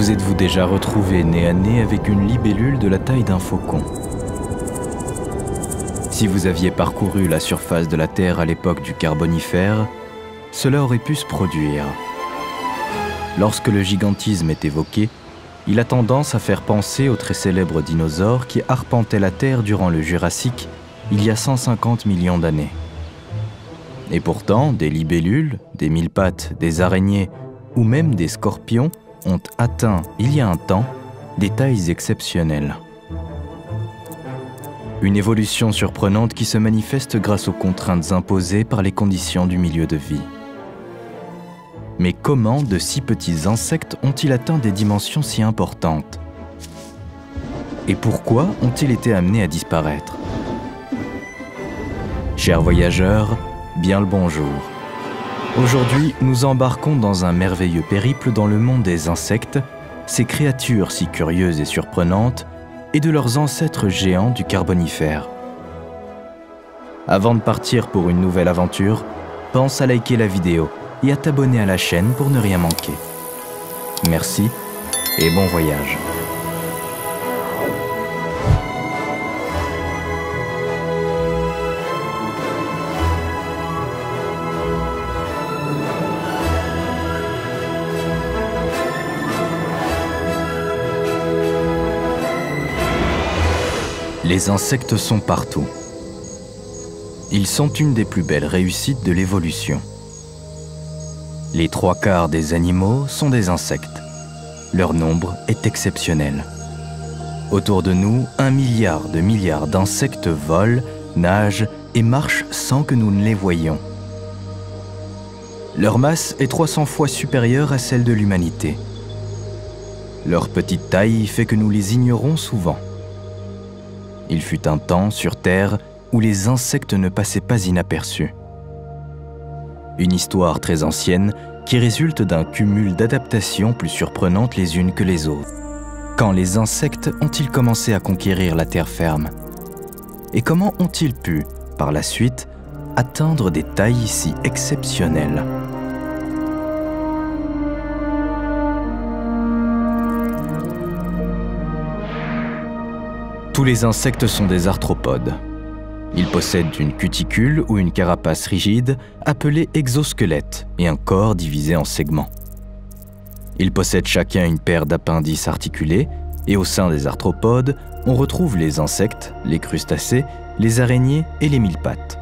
Vous êtes-vous déjà retrouvé nez à nez avec une libellule de la taille d'un faucon? Si vous aviez parcouru la surface de la Terre à l'époque du Carbonifère, cela aurait pu se produire. Lorsque le gigantisme est évoqué, il a tendance à faire penser aux très célèbres dinosaures qui arpentaient la Terre durant le Jurassique, il y a 150 millions d'années. Et pourtant, des libellules, des mille-pattes, des araignées ou même des scorpions ont atteint, il y a un temps, des tailles exceptionnelles. Une évolution surprenante qui se manifeste grâce aux contraintes imposées par les conditions du milieu de vie. Mais comment de si petits insectes ont-ils atteint des dimensions si importantes? Et pourquoi ont-ils été amenés à disparaître? Chers voyageurs, bien le bonjour. Aujourd'hui, nous embarquons dans un merveilleux périple dans le monde des insectes, ces créatures si curieuses et surprenantes, et de leurs ancêtres géants du Carbonifère. Avant de partir pour une nouvelle aventure, pense à liker la vidéo et à t'abonner à la chaîne pour ne rien manquer. Merci et bon voyage. Les insectes sont partout. Ils sont une des plus belles réussites de l'évolution. Les 3/4 des animaux sont des insectes. Leur nombre est exceptionnel. Autour de nous, 1 milliard de milliards d'insectes volent, nagent et marchent sans que nous ne les voyions. Leur masse est 300 fois supérieure à celle de l'humanité. Leur petite taille fait que nous les ignorons souvent. Il fut un temps sur Terre où les insectes ne passaient pas inaperçus. Une histoire très ancienne qui résulte d'un cumul d'adaptations plus surprenantes les unes que les autres. Quand les insectes ont-ils commencé à conquérir la terre ferme? Et comment ont-ils pu, par la suite, atteindre des tailles si exceptionnelles? Tous les insectes sont des arthropodes. Ils possèdent une cuticule ou une carapace rigide appelée exosquelette et un corps divisé en segments. Ils possèdent chacun une paire d'appendices articulés et au sein des arthropodes, on retrouve les insectes, les crustacés, les araignées et les mille-pattes.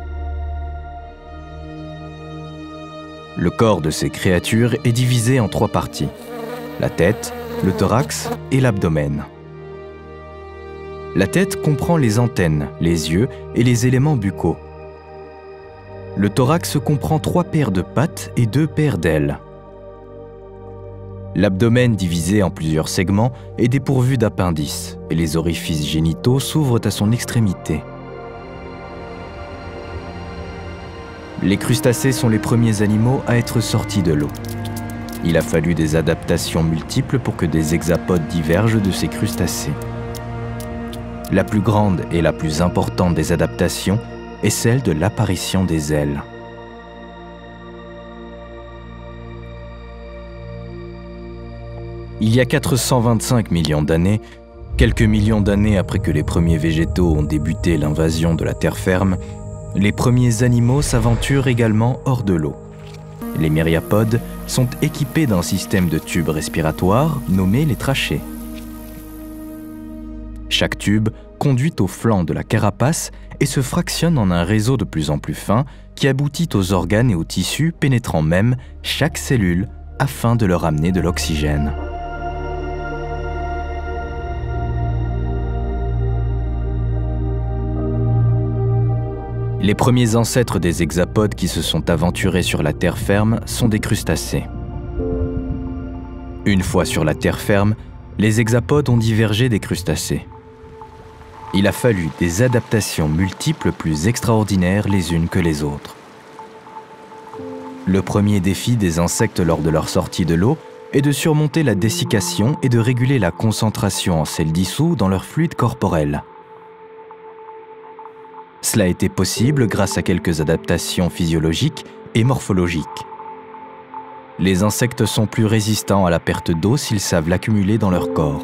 Le corps de ces créatures est divisé en 3 parties: la tête, le thorax et l'abdomen. La tête comprend les antennes, les yeux et les éléments buccaux. Le thorax comprend 3 paires de pattes et 2 paires d'ailes. L'abdomen, divisé en plusieurs segments, est dépourvu d'appendices et les orifices génitaux s'ouvrent à son extrémité. Les crustacés sont les premiers animaux à être sortis de l'eau. Il a fallu des adaptations multiples pour que des hexapodes divergent de ces crustacés. La plus grande et la plus importante des adaptations est celle de l'apparition des ailes. Il y a 425 millions d'années, quelques millions d'années après que les premiers végétaux ont débuté l'invasion de la terre ferme, les premiers animaux s'aventurent également hors de l'eau. Les myriapodes sont équipés d'un système de tubes respiratoires nommés les trachées. Chaque tube conduit au flanc de la carapace et se fractionne en un réseau de plus en plus fin qui aboutit aux organes et aux tissus pénétrant même chaque cellule afin de leur amener de l'oxygène. Les premiers ancêtres des hexapodes qui se sont aventurés sur la terre ferme sont des crustacés. Une fois sur la terre ferme, les hexapodes ont divergé des crustacés. Il a fallu des adaptations multiples plus extraordinaires les unes que les autres. Le premier défi des insectes lors de leur sortie de l'eau est de surmonter la dessiccation et de réguler la concentration en sel dissous dans leur fluide corporel. Cela a été possible grâce à quelques adaptations physiologiques et morphologiques. Les insectes sont plus résistants à la perte d'eau s'ils savent l'accumuler dans leur corps.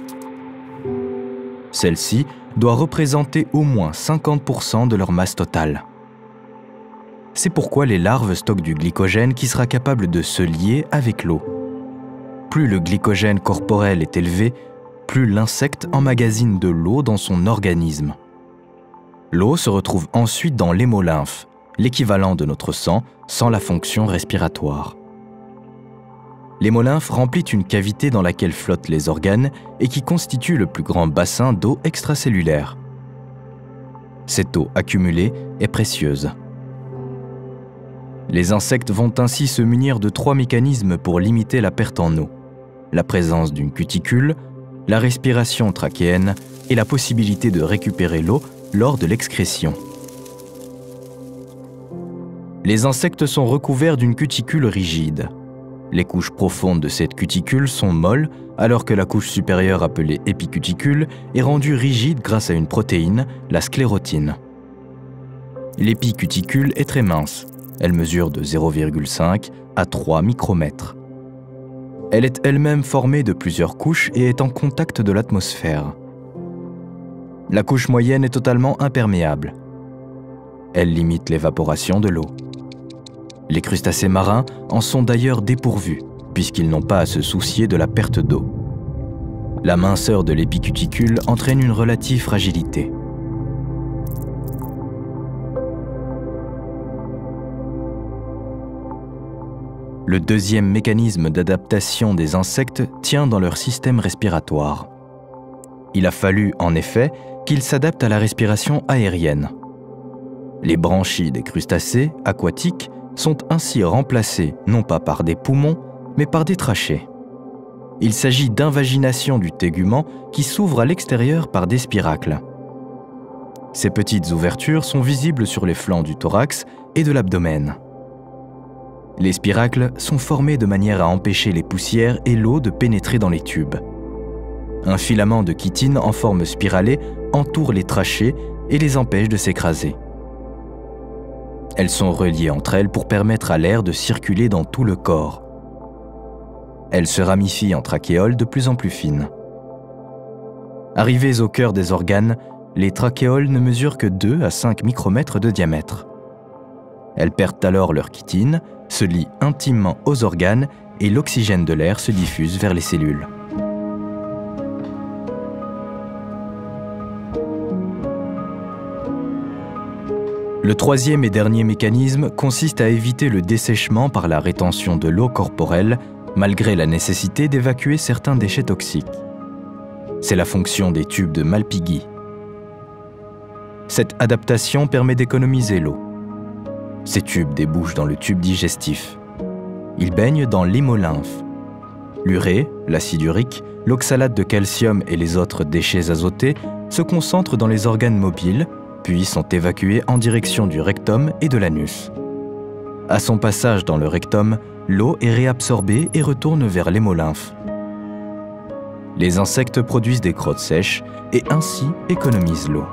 Celle-ci doit représenter au moins 50% de leur masse totale. C'est pourquoi les larves stockent du glycogène qui sera capable de se lier avec l'eau. Plus le glycogène corporel est élevé, plus l'insecte emmagasine de l'eau dans son organisme. L'eau se retrouve ensuite dans l'hémolymphe, l'équivalent de notre sang sans la fonction respiratoire. L'hémolymphe remplit une cavité dans laquelle flottent les organes et qui constitue le plus grand bassin d'eau extracellulaire. Cette eau accumulée est précieuse. Les insectes vont ainsi se munir de 3 mécanismes pour limiter la perte en eau: la présence d'une cuticule, la respiration trachéenne et la possibilité de récupérer l'eau lors de l'excrétion. Les insectes sont recouverts d'une cuticule rigide. Les couches profondes de cette cuticule sont molles, alors que la couche supérieure appelée épicuticule est rendue rigide grâce à une protéine, la sclérotine. L'épicuticule est très mince. Elle mesure de 0,5 à 3 micromètres. Elle est elle-même formée de plusieurs couches et est en contact de l'atmosphère. La couche moyenne est totalement imperméable. Elle limite l'évaporation de l'eau. Les crustacés marins en sont d'ailleurs dépourvus, puisqu'ils n'ont pas à se soucier de la perte d'eau. La minceur de l'épicuticule entraîne une relative fragilité. Le deuxième mécanisme d'adaptation des insectes tient dans leur système respiratoire. Il a fallu, en effet, qu'ils s'adaptent à la respiration aérienne. Les branchies des crustacés aquatiques sont ainsi remplacés non pas par des poumons, mais par des trachées. Il s'agit d'invagination du tégument qui s'ouvre à l'extérieur par des spiracles. Ces petites ouvertures sont visibles sur les flancs du thorax et de l'abdomen. Les spiracles sont formés de manière à empêcher les poussières et l'eau de pénétrer dans les tubes. Un filament de chitine en forme spiralée entoure les trachées et les empêche de s'écraser. Elles sont reliées entre elles pour permettre à l'air de circuler dans tout le corps. Elles se ramifient en trachéoles de plus en plus fines. Arrivées au cœur des organes, les trachéoles ne mesurent que 2 à 5 micromètres de diamètre. Elles perdent alors leur chitine, se lient intimement aux organes et l'oxygène de l'air se diffuse vers les cellules. Le troisième et dernier mécanisme consiste à éviter le dessèchement par la rétention de l'eau corporelle, malgré la nécessité d'évacuer certains déchets toxiques. C'est la fonction des tubes de Malpighi. Cette adaptation permet d'économiser l'eau. Ces tubes débouchent dans le tube digestif. Ils baignent dans l'hémolymphe. L'urée, l'acide urique, l'oxalate de calcium et les autres déchets azotés se concentrent dans les organes mobiles, puis sont évacués en direction du rectum et de l'anus. À son passage dans le rectum, l'eau est réabsorbée et retourne vers l'hémolymphe. Les insectes produisent des crottes sèches et ainsi économisent l'eau.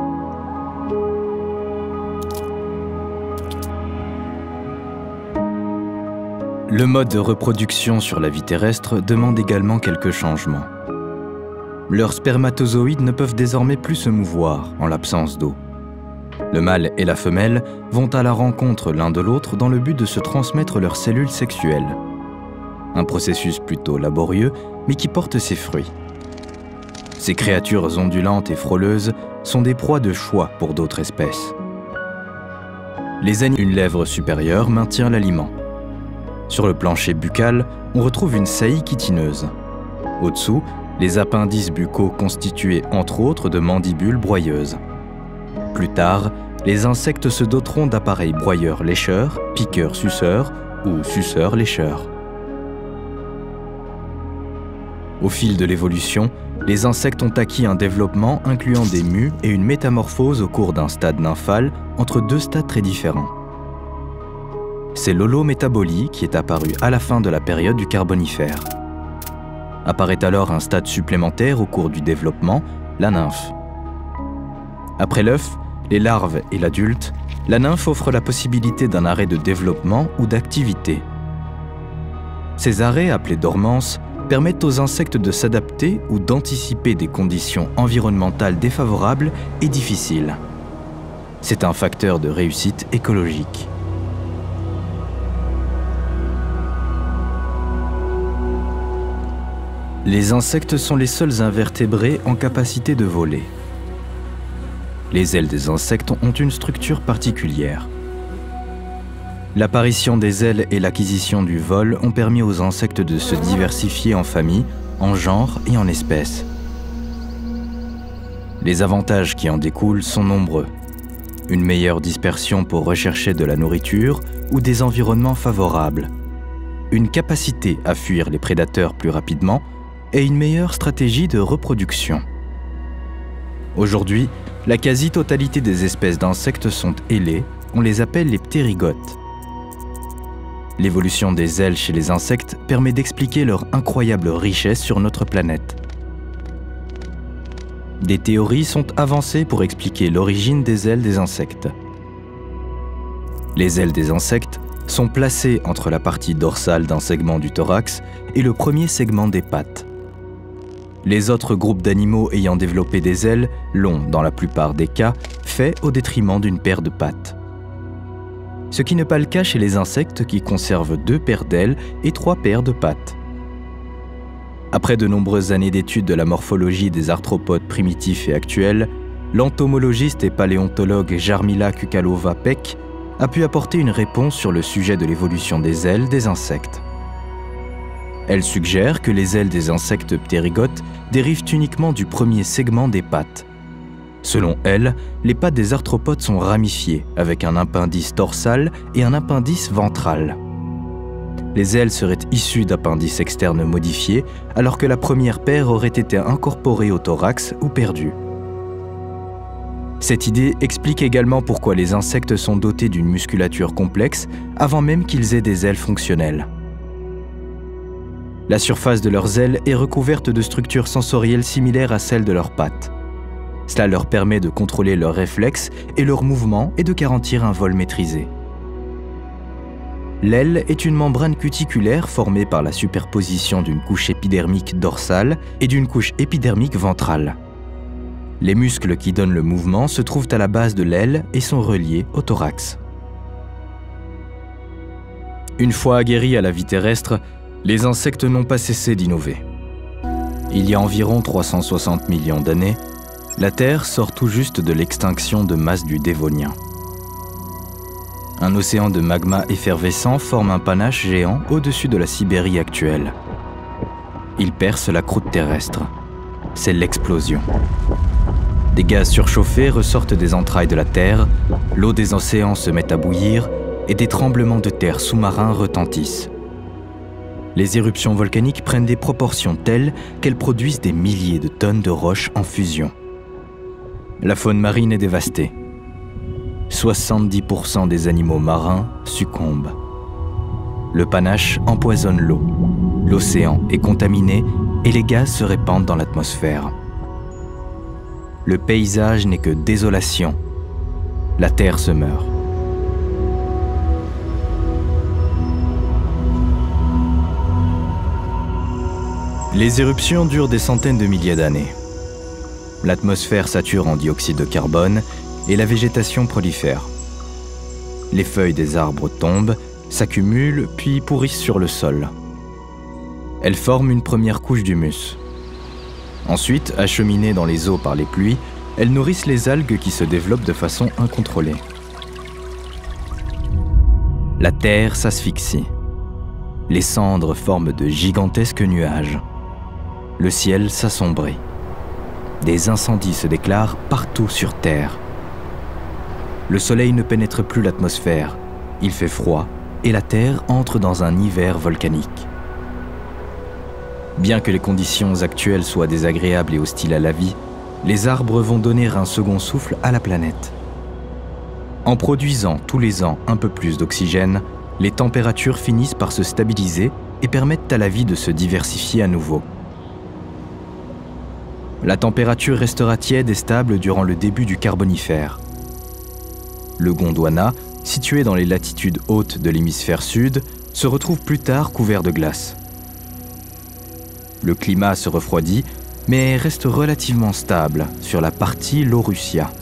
Le mode de reproduction sur la vie terrestre demande également quelques changements. Leurs spermatozoïdes ne peuvent désormais plus se mouvoir en l'absence d'eau. Le mâle et la femelle vont à la rencontre l'un de l'autre dans le but de se transmettre leurs cellules sexuelles. Un processus plutôt laborieux, mais qui porte ses fruits. Ces créatures ondulantes et frôleuses sont des proies de choix pour d'autres espèces. Une lèvre supérieure maintient l'aliment. Sur le plancher buccal, on retrouve une saillie chitineuse. Au-dessous, les appendices buccaux constitués entre autres de mandibules broyeuses. Plus tard, les insectes se doteront d'appareils broyeurs-lécheurs, piqueurs-suceurs ou suceurs-lécheurs. Au fil de l'évolution, les insectes ont acquis un développement incluant des mues et une métamorphose au cours d'un stade nymphal entre 2 stades très différents. C'est l'holométabolie qui est apparu à la fin de la période du Carbonifère. Apparaît alors un stade supplémentaire au cours du développement, la nymphe. Après l'œuf, les larves et l'adulte, la nymphe offre la possibilité d'un arrêt de développement ou d'activité. Ces arrêts, appelés dormances, permettent aux insectes de s'adapter ou d'anticiper des conditions environnementales défavorables et difficiles. C'est un facteur de réussite écologique. Les insectes sont les seuls invertébrés en capacité de voler. Les ailes des insectes ont une structure particulière. L'apparition des ailes et l'acquisition du vol ont permis aux insectes de se diversifier en familles, en genres et en espèces. Les avantages qui en découlent sont nombreux. Une meilleure dispersion pour rechercher de la nourriture ou des environnements favorables. Une capacité à fuir les prédateurs plus rapidement et une meilleure stratégie de reproduction. Aujourd'hui, la quasi-totalité des espèces d'insectes sont ailées, on les appelle les ptérygotes. L'évolution des ailes chez les insectes permet d'expliquer leur incroyable richesse sur notre planète. Des théories sont avancées pour expliquer l'origine des ailes des insectes. Les ailes des insectes sont placées entre la partie dorsale d'un segment du thorax et le premier segment des pattes. Les autres groupes d'animaux ayant développé des ailes l'ont, dans la plupart des cas, fait au détriment d'une paire de pattes. Ce qui n'est pas le cas chez les insectes qui conservent 2 paires d'ailes et 3 paires de pattes. Après de nombreuses années d'études de la morphologie des arthropodes primitifs et actuels, l'entomologiste et paléontologue Jarmila Kukalova-Peck a pu apporter une réponse sur le sujet de l'évolution des ailes des insectes. Elle suggère que les ailes des insectes ptérygotes dérivent uniquement du premier segment des pattes. Selon elle, les pattes des arthropodes sont ramifiées, avec un appendice dorsal et un appendice ventral. Les ailes seraient issues d'appendices externes modifiés, alors que la première paire aurait été incorporée au thorax ou perdue. Cette idée explique également pourquoi les insectes sont dotés d'une musculature complexe avant même qu'ils aient des ailes fonctionnelles. La surface de leurs ailes est recouverte de structures sensorielles similaires à celles de leurs pattes. Cela leur permet de contrôler leurs réflexes et leurs mouvements et de garantir un vol maîtrisé. L'aile est une membrane cuticulaire formée par la superposition d'une couche épidermique dorsale et d'une couche épidermique ventrale. Les muscles qui donnent le mouvement se trouvent à la base de l'aile et sont reliés au thorax. Une fois aguerris à la vie terrestre, les insectes n'ont pas cessé d'innover. Il y a environ 360 millions d'années, la Terre sort tout juste de l'extinction de masse du Dévonien. Un océan de magma effervescent forme un panache géant au-dessus de la Sibérie actuelle. Il perce la croûte terrestre. C'est l'explosion. Des gaz surchauffés ressortent des entrailles de la Terre, l'eau des océans se met à bouillir et des tremblements de terre sous-marins retentissent. Les éruptions volcaniques prennent des proportions telles qu'elles produisent des milliers de tonnes de roches en fusion. La faune marine est dévastée. 70% des animaux marins succombent. Le panache empoisonne l'eau. L'océan est contaminé et les gaz se répandent dans l'atmosphère. Le paysage n'est que désolation. La terre se meurt. Les éruptions durent des centaines de milliers d'années. L'atmosphère sature en dioxyde de carbone et la végétation prolifère. Les feuilles des arbres tombent, s'accumulent puis pourrissent sur le sol. Elles forment une première couche d'humus. Ensuite, acheminées dans les eaux par les pluies, elles nourrissent les algues qui se développent de façon incontrôlée. La terre s'asphyxie. Les cendres forment de gigantesques nuages. Le ciel s'assombrit. Des incendies se déclarent partout sur Terre. Le soleil ne pénètre plus l'atmosphère. Il fait froid et la Terre entre dans un hiver volcanique. Bien que les conditions actuelles soient désagréables et hostiles à la vie, les arbres vont donner un second souffle à la planète. En produisant tous les ans un peu plus d'oxygène, les températures finissent par se stabiliser et permettent à la vie de se diversifier à nouveau. La température restera tiède et stable durant le début du Carbonifère. Le Gondwana, situé dans les latitudes hautes de l'hémisphère sud, se retrouve plus tard couvert de glace. Le climat se refroidit, mais reste relativement stable sur la partie Laurussia.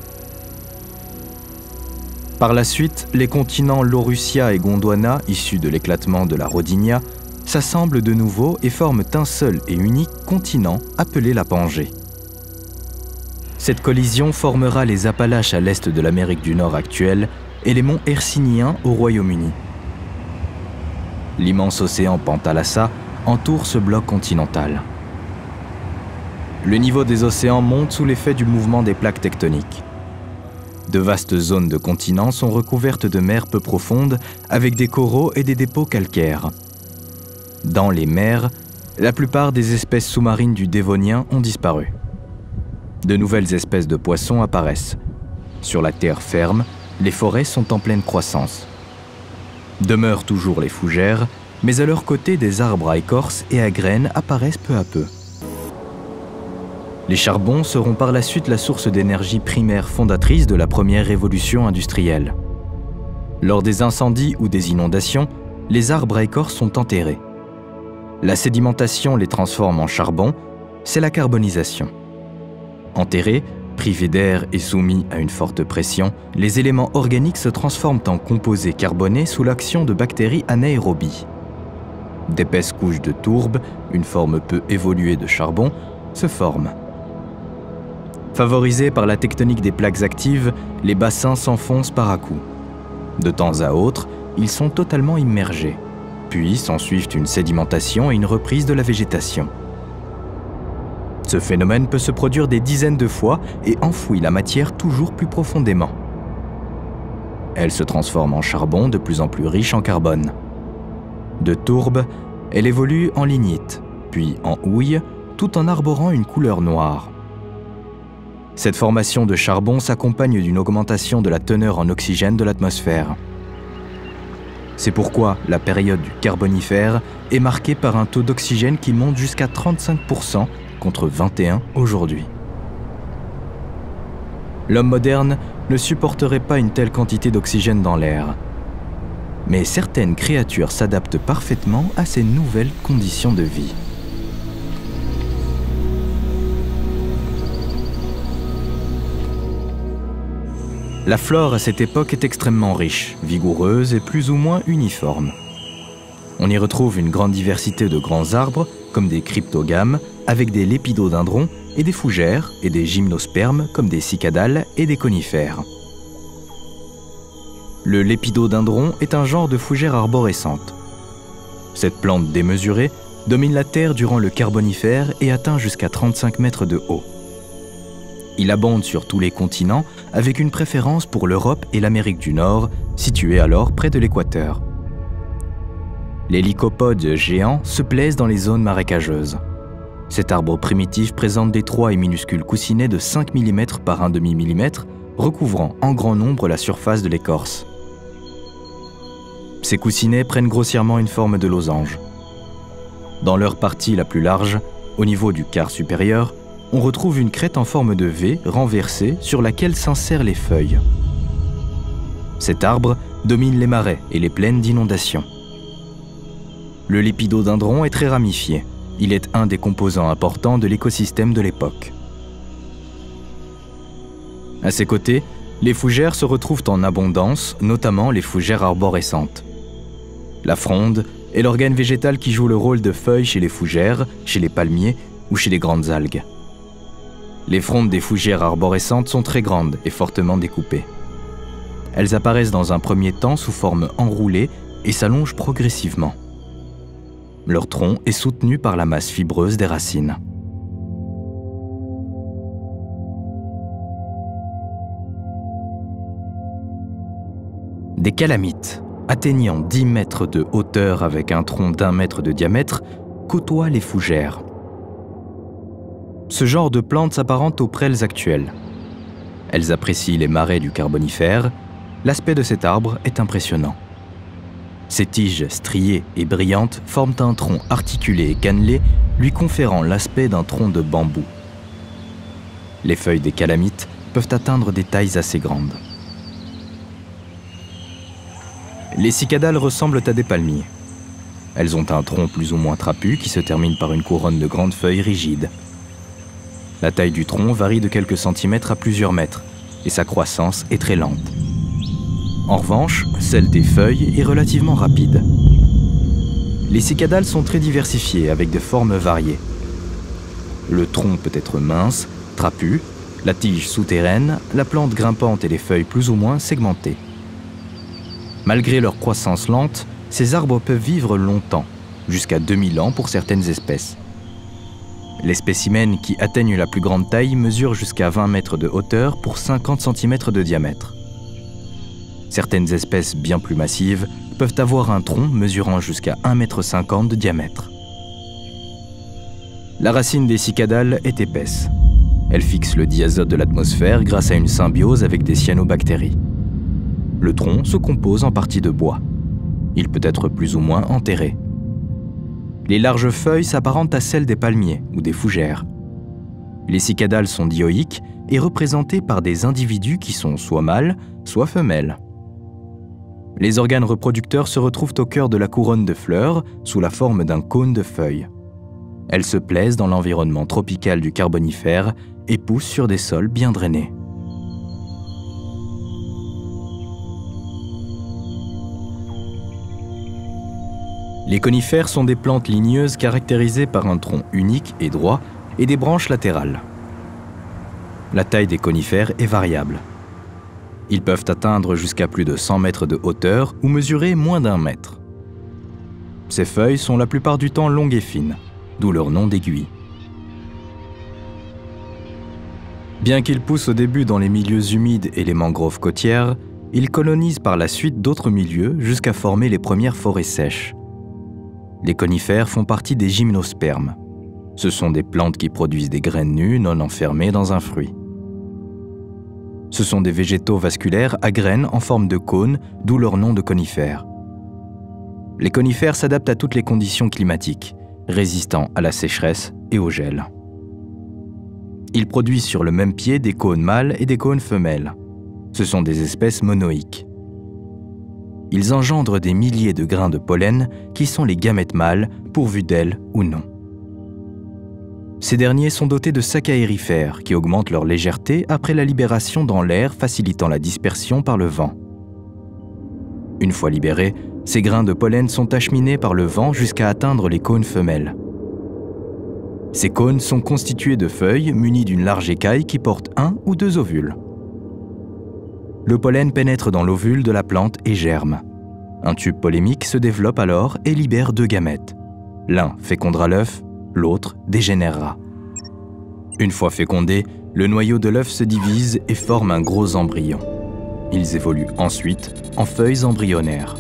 Par la suite, les continents Laurussia et Gondwana, issus de l'éclatement de la Rodinia, s'assemblent de nouveau et forment un seul et unique continent appelé la Pangée. Cette collision formera les Appalaches à l'est de l'Amérique du Nord actuelle et les monts Hercyniens au Royaume-Uni. L'immense océan Pantalassa entoure ce bloc continental. Le niveau des océans monte sous l'effet du mouvement des plaques tectoniques. De vastes zones de continents sont recouvertes de mers peu profondes avec des coraux et des dépôts calcaires. Dans les mers, la plupart des espèces sous-marines du Dévonien ont disparu. De nouvelles espèces de poissons apparaissent. Sur la terre ferme, les forêts sont en pleine croissance. Demeurent toujours les fougères, mais à leur côté, des arbres à écorce et à graines apparaissent peu à peu. Les charbons seront par la suite la source d'énergie primaire fondatrice de la première révolution industrielle. Lors des incendies ou des inondations, les arbres à écorce sont enterrés. La sédimentation les transforme en charbon, c'est la carbonisation. Enterrés, privés d'air et soumis à une forte pression, les éléments organiques se transforment en composés carbonés sous l'action de bactéries anaérobies. D'épaisses couches de tourbe, une forme peu évoluée de charbon, se forment. Favorisés par la tectonique des plaques actives, les bassins s'enfoncent par à-coups. De temps à autre, ils sont totalement immergés. Puis s'ensuivent une sédimentation et une reprise de la végétation. Ce phénomène peut se produire des dizaines de fois et enfouit la matière toujours plus profondément. Elle se transforme en charbon de plus en plus riche en carbone. De tourbe, elle évolue en lignite, puis en houille, tout en arborant une couleur noire. Cette formation de charbon s'accompagne d'une augmentation de la teneur en oxygène de l'atmosphère. C'est pourquoi la période du Carbonifère est marquée par un taux d'oxygène qui monte jusqu'à 35% contre 21% aujourd'hui. L'homme moderne ne supporterait pas une telle quantité d'oxygène dans l'air. Mais certaines créatures s'adaptent parfaitement à ces nouvelles conditions de vie. La flore à cette époque est extrêmement riche, vigoureuse et plus ou moins uniforme. On y retrouve une grande diversité de grands arbres, comme des cryptogames, avec des lépidodendrons et des fougères, et des gymnospermes, comme des cicadales et des conifères. Le lépidodendron est un genre de fougère arborescente. Cette plante démesurée domine la terre durant le Carbonifère et atteint jusqu'à 35 mètres de haut. Il abonde sur tous les continents, avec une préférence pour l'Europe et l'Amérique du Nord, situées alors près de l'équateur. Les lycopodes géants se plaisent dans les zones marécageuses. Cet arbre primitif présente d'étroits et minuscules coussinets de 5 mm par 1/2 mm, recouvrant en grand nombre la surface de l'écorce. Ces coussinets prennent grossièrement une forme de losange. Dans leur partie la plus large, au niveau du quart supérieur, on retrouve une crête en forme de V renversée sur laquelle s'insèrent les feuilles. Cet arbre domine les marais et les plaines d'inondation. Le lépidodendron est très ramifié. Il est un des composants importants de l'écosystème de l'époque. À ses côtés, les fougères se retrouvent en abondance, notamment les fougères arborescentes. La fronde est l'organe végétal qui joue le rôle de feuille chez les fougères, chez les palmiers ou chez les grandes algues. Les frondes des fougères arborescentes sont très grandes et fortement découpées. Elles apparaissent dans un premier temps sous forme enroulée et s'allongent progressivement. Leur tronc est soutenu par la masse fibreuse des racines. Des calamites, atteignant 10 mètres de hauteur avec un tronc d'1 mètre de diamètre, côtoient les fougères. Ce genre de plantes s'apparente aux prêles actuelles. Elles apprécient les marais du Carbonifère. L'aspect de cet arbre est impressionnant. Ses tiges striées et brillantes forment un tronc articulé et cannelé, lui conférant l'aspect d'un tronc de bambou. Les feuilles des calamites peuvent atteindre des tailles assez grandes. Les cicadales ressemblent à des palmiers. Elles ont un tronc plus ou moins trapu qui se termine par une couronne de grandes feuilles rigides. La taille du tronc varie de quelques centimètres à plusieurs mètres et sa croissance est très lente. En revanche, celle des feuilles est relativement rapide. Les cicadales sont très diversifiées avec des formes variées. Le tronc peut être mince, trapu, la tige souterraine, la plante grimpante et les feuilles plus ou moins segmentées. Malgré leur croissance lente, ces arbres peuvent vivre longtemps, jusqu'à 2000 ans pour certaines espèces. Les spécimens qui atteignent la plus grande taille mesurent jusqu'à 20 mètres de hauteur pour 50 cm de diamètre. Certaines espèces bien plus massives peuvent avoir un tronc mesurant jusqu'à 1,50 m de diamètre. La racine des cicadales est épaisse. Elle fixe le diazote de l'atmosphère grâce à une symbiose avec des cyanobactéries. Le tronc se compose en partie de bois. Il peut être plus ou moins enterré. Les larges feuilles s'apparentent à celles des palmiers ou des fougères. Les cicadales sont dioïques et représentées par des individus qui sont soit mâles, soit femelles. Les organes reproducteurs se retrouvent au cœur de la couronne de fleurs, sous la forme d'un cône de feuilles. Elles se plaisent dans l'environnement tropical du Carbonifère et poussent sur des sols bien drainés. Les conifères sont des plantes ligneuses caractérisées par un tronc unique et droit et des branches latérales. La taille des conifères est variable. Ils peuvent atteindre jusqu'à plus de 100 mètres de hauteur ou mesurer moins d'1 mètre. Ces feuilles sont la plupart du temps longues et fines, d'où leur nom d'aiguille. Bien qu'ils poussent au début dans les milieux humides et les mangroves côtières, ils colonisent par la suite d'autres milieux jusqu'à former les premières forêts sèches. Les conifères font partie des gymnospermes. Ce sont des plantes qui produisent des graines nues non enfermées dans un fruit. Ce sont des végétaux vasculaires à graines en forme de cône, d'où leur nom de conifères. Les conifères s'adaptent à toutes les conditions climatiques, résistant à la sécheresse et au gel. Ils produisent sur le même pied des cônes mâles et des cônes femelles. Ce sont des espèces monoïques. Ils engendrent des milliers de grains de pollen qui sont les gamètes mâles, pourvus d'ailes ou non. Ces derniers sont dotés de sacs aérifères qui augmentent leur légèreté après la libération dans l'air, facilitant la dispersion par le vent. Une fois libérés, ces grains de pollen sont acheminés par le vent jusqu'à atteindre les cônes femelles. Ces cônes sont constitués de feuilles munies d'une large écaille qui porte 1 ou 2 ovules. Le pollen pénètre dans l'ovule de la plante et germe. Un tube polémique se développe alors et libère 2 gamètes. L'un fécondera l'œuf, l'autre dégénérera. Une fois fécondé, le noyau de l'œuf se divise et forme un gros embryon. Ils évoluent ensuite en feuilles embryonnaires.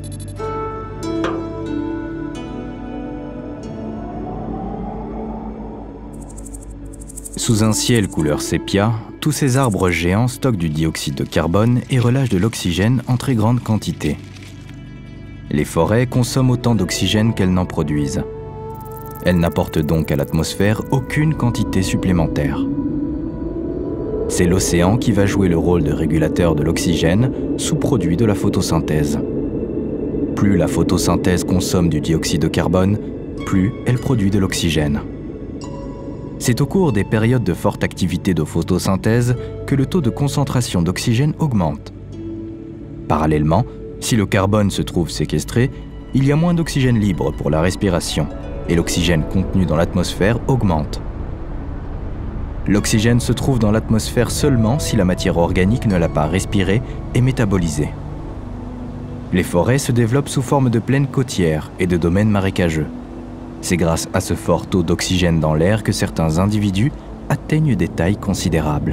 Sous un ciel couleur sépia, tous ces arbres géants stockent du dioxyde de carbone et relâchent de l'oxygène en très grande quantité. Les forêts consomment autant d'oxygène qu'elles n'en produisent. Elles n'apportent donc à l'atmosphère aucune quantité supplémentaire. C'est l'océan qui va jouer le rôle de régulateur de l'oxygène, sous-produit de la photosynthèse. Plus la photosynthèse consomme du dioxyde de carbone, plus elle produit de l'oxygène. C'est au cours des périodes de forte activité de photosynthèse que le taux de concentration d'oxygène augmente. Parallèlement, si le carbone se trouve séquestré, il y a moins d'oxygène libre pour la respiration et l'oxygène contenu dans l'atmosphère augmente. L'oxygène se trouve dans l'atmosphère seulement si la matière organique ne l'a pas respirée et métabolisée. Les forêts se développent sous forme de plaines côtières et de domaines marécageux. C'est grâce à ce fort taux d'oxygène dans l'air que certains individus atteignent des tailles considérables.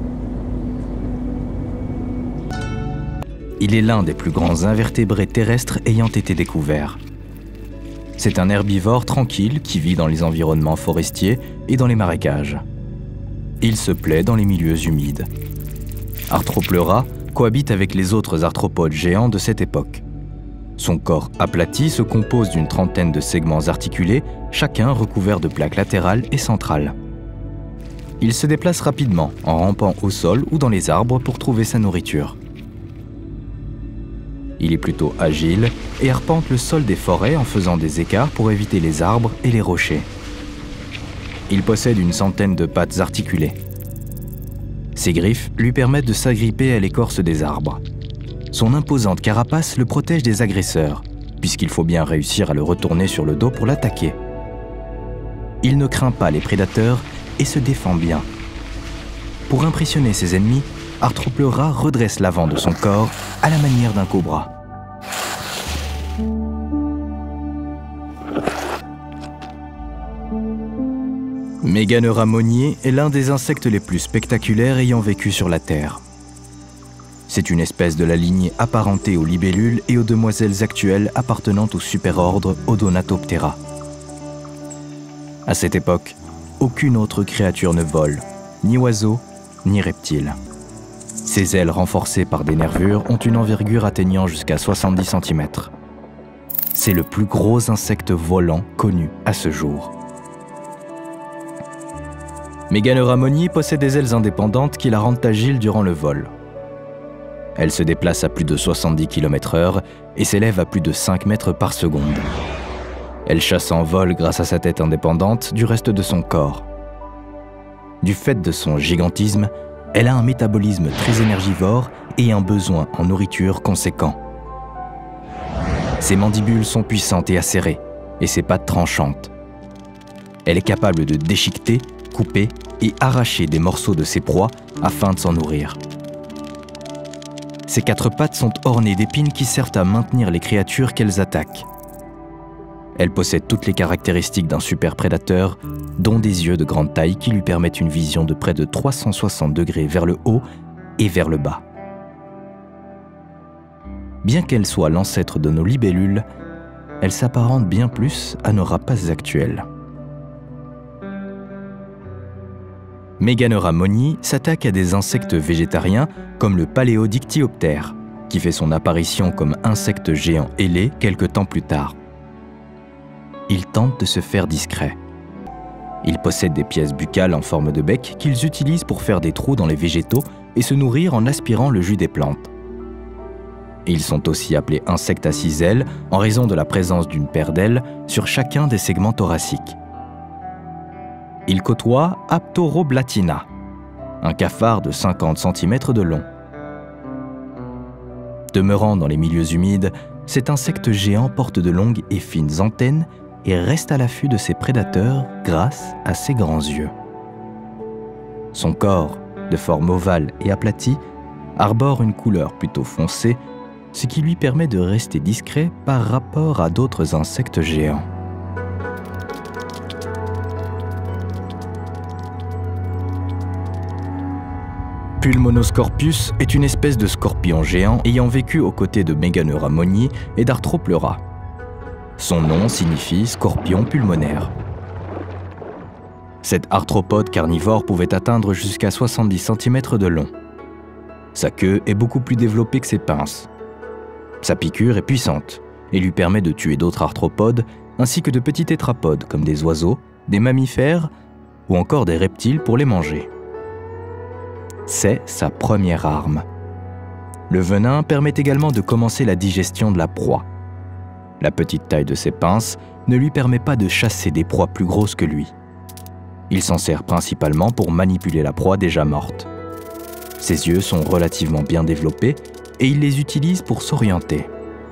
Il est l'un des plus grands invertébrés terrestres ayant été découvert. C'est un herbivore tranquille qui vit dans les environnements forestiers et dans les marécages. Il se plaît dans les milieux humides. Arthropleura cohabite avec les autres arthropodes géants de cette époque. Son corps aplati se compose d'une trentaine de segments articulés, chacun recouvert de plaques latérales et centrales. Il se déplace rapidement en rampant au sol ou dans les arbres pour trouver sa nourriture. Il est plutôt agile et arpente le sol des forêts en faisant des écarts pour éviter les arbres et les rochers. Il possède une centaine de pattes articulées. Ses griffes lui permettent de s'agripper à l'écorce des arbres. Son imposante carapace le protège des agresseurs, puisqu'il faut bien réussir à le retourner sur le dos pour l'attaquer. Il ne craint pas les prédateurs et se défend bien. Pour impressionner ses ennemis, Arthropleura redresse l'avant de son corps à la manière d'un cobra. Meganeura monnier est l'un des insectes les plus spectaculaires ayant vécu sur la Terre. C'est une espèce de la lignée apparentée aux libellules et aux demoiselles actuelles appartenant au superordre Odonatoptera. À cette époque, aucune autre créature ne vole, ni oiseau, ni reptile. Ses ailes renforcées par des nervures ont une envergure atteignant jusqu'à 70 cm. C'est le plus gros insecte volant connu à ce jour. Meganeura monnier possède des ailes indépendantes qui la rendent agile durant le vol. Elle se déplace à plus de 70 km/h et s'élève à plus de 5 mètres par seconde. Elle chasse en vol grâce à sa tête indépendante du reste de son corps. Du fait de son gigantisme, elle a un métabolisme très énergivore et un besoin en nourriture conséquent. Ses mandibules sont puissantes et acérées, et ses pattes tranchantes. Elle est capable de déchiqueter, couper et arracher des morceaux de ses proies afin de s'en nourrir. Ses 4 pattes sont ornées d'épines qui servent à maintenir les créatures qu'elles attaquent. Elle possède toutes les caractéristiques d'un super prédateur, dont des yeux de grande taille qui lui permettent une vision de près de 360 degrés vers le haut et vers le bas. Bien qu'elle soit l'ancêtre de nos libellules, elle s'apparente bien plus à nos rapaces actuels. Meganeura monnier s'attaque à des insectes végétariens comme le Paléodictyoptère, qui fait son apparition comme insecte géant ailé quelque temps plus tard. Il tente de se faire discret. Ils possèdent des pièces buccales en forme de bec qu'ils utilisent pour faire des trous dans les végétaux et se nourrir en aspirant le jus des plantes. Ils sont aussi appelés insectes à 6 ailes en raison de la présence d'une paire d'ailes sur chacun des segments thoraciques. Ils côtoient Aptoroblatina, un cafard de 50 cm de long. Demeurant dans les milieux humides, cet insecte géant porte de longues et fines antennes et reste à l'affût de ses prédateurs grâce à ses grands yeux. Son corps, de forme ovale et aplati, arbore une couleur plutôt foncée, ce qui lui permet de rester discret par rapport à d'autres insectes géants. Pulmonoscorpius est une espèce de scorpion géant ayant vécu aux côtés de Meganeura monnier et d'Arthropleura. Son nom signifie scorpion pulmonaire. Cet arthropode carnivore pouvait atteindre jusqu'à 70 cm de long. Sa queue est beaucoup plus développée que ses pinces. Sa piqûre est puissante et lui permet de tuer d'autres arthropodes ainsi que de petits tétrapodes comme des oiseaux, des mammifères ou encore des reptiles pour les manger. C'est sa première arme. Le venin permet également de commencer la digestion de la proie. La petite taille de ses pinces ne lui permet pas de chasser des proies plus grosses que lui. Il s'en sert principalement pour manipuler la proie déjà morte. Ses yeux sont relativement bien développés et il les utilise pour s'orienter.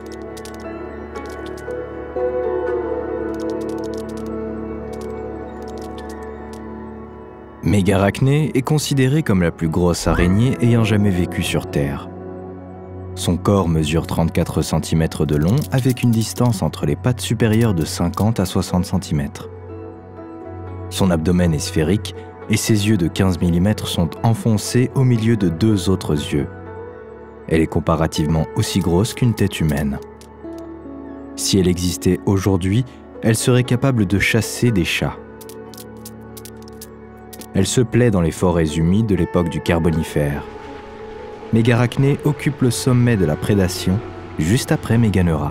Mégarachné est considérée comme la plus grosse araignée ayant jamais vécu sur Terre. Son corps mesure 34 cm de long avec une distance entre les pattes supérieures de 50 à 60 cm. Son abdomen est sphérique et ses yeux de 15 mm sont enfoncés au milieu de 2 autres yeux. Elle est comparativement aussi grosse qu'une tête humaine. Si elle existait aujourd'hui, elle serait capable de chasser des chats. Elle se plaît dans les forêts humides de l'époque du Carbonifère. Mégarachné occupe le sommet de la prédation, juste après Meganeura.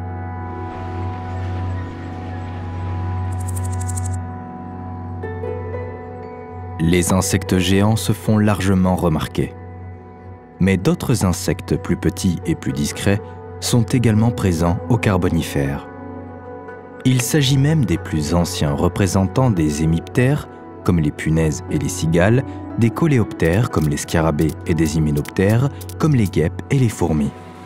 Les insectes géants se font largement remarquer. Mais d'autres insectes plus petits et plus discrets sont également présents au Carbonifère. Il s'agit même des plus anciens représentants des hémiptères, comme les punaises et les cigales, des coléoptères, comme les scarabées, et des hyménoptères, comme les guêpes et les fourmis.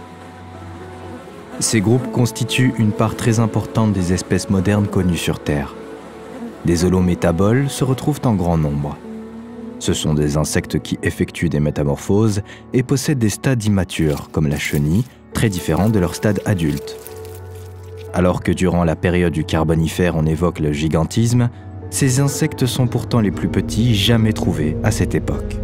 Ces groupes constituent une part très importante des espèces modernes connues sur Terre. Des holométaboles se retrouvent en grand nombre. Ce sont des insectes qui effectuent des métamorphoses et possèdent des stades immatures, comme la chenille, très différents de leur stade adulte. Alors que durant la période du Carbonifère on évoque le gigantisme, ces insectes sont pourtant les plus petits jamais trouvés à cette époque.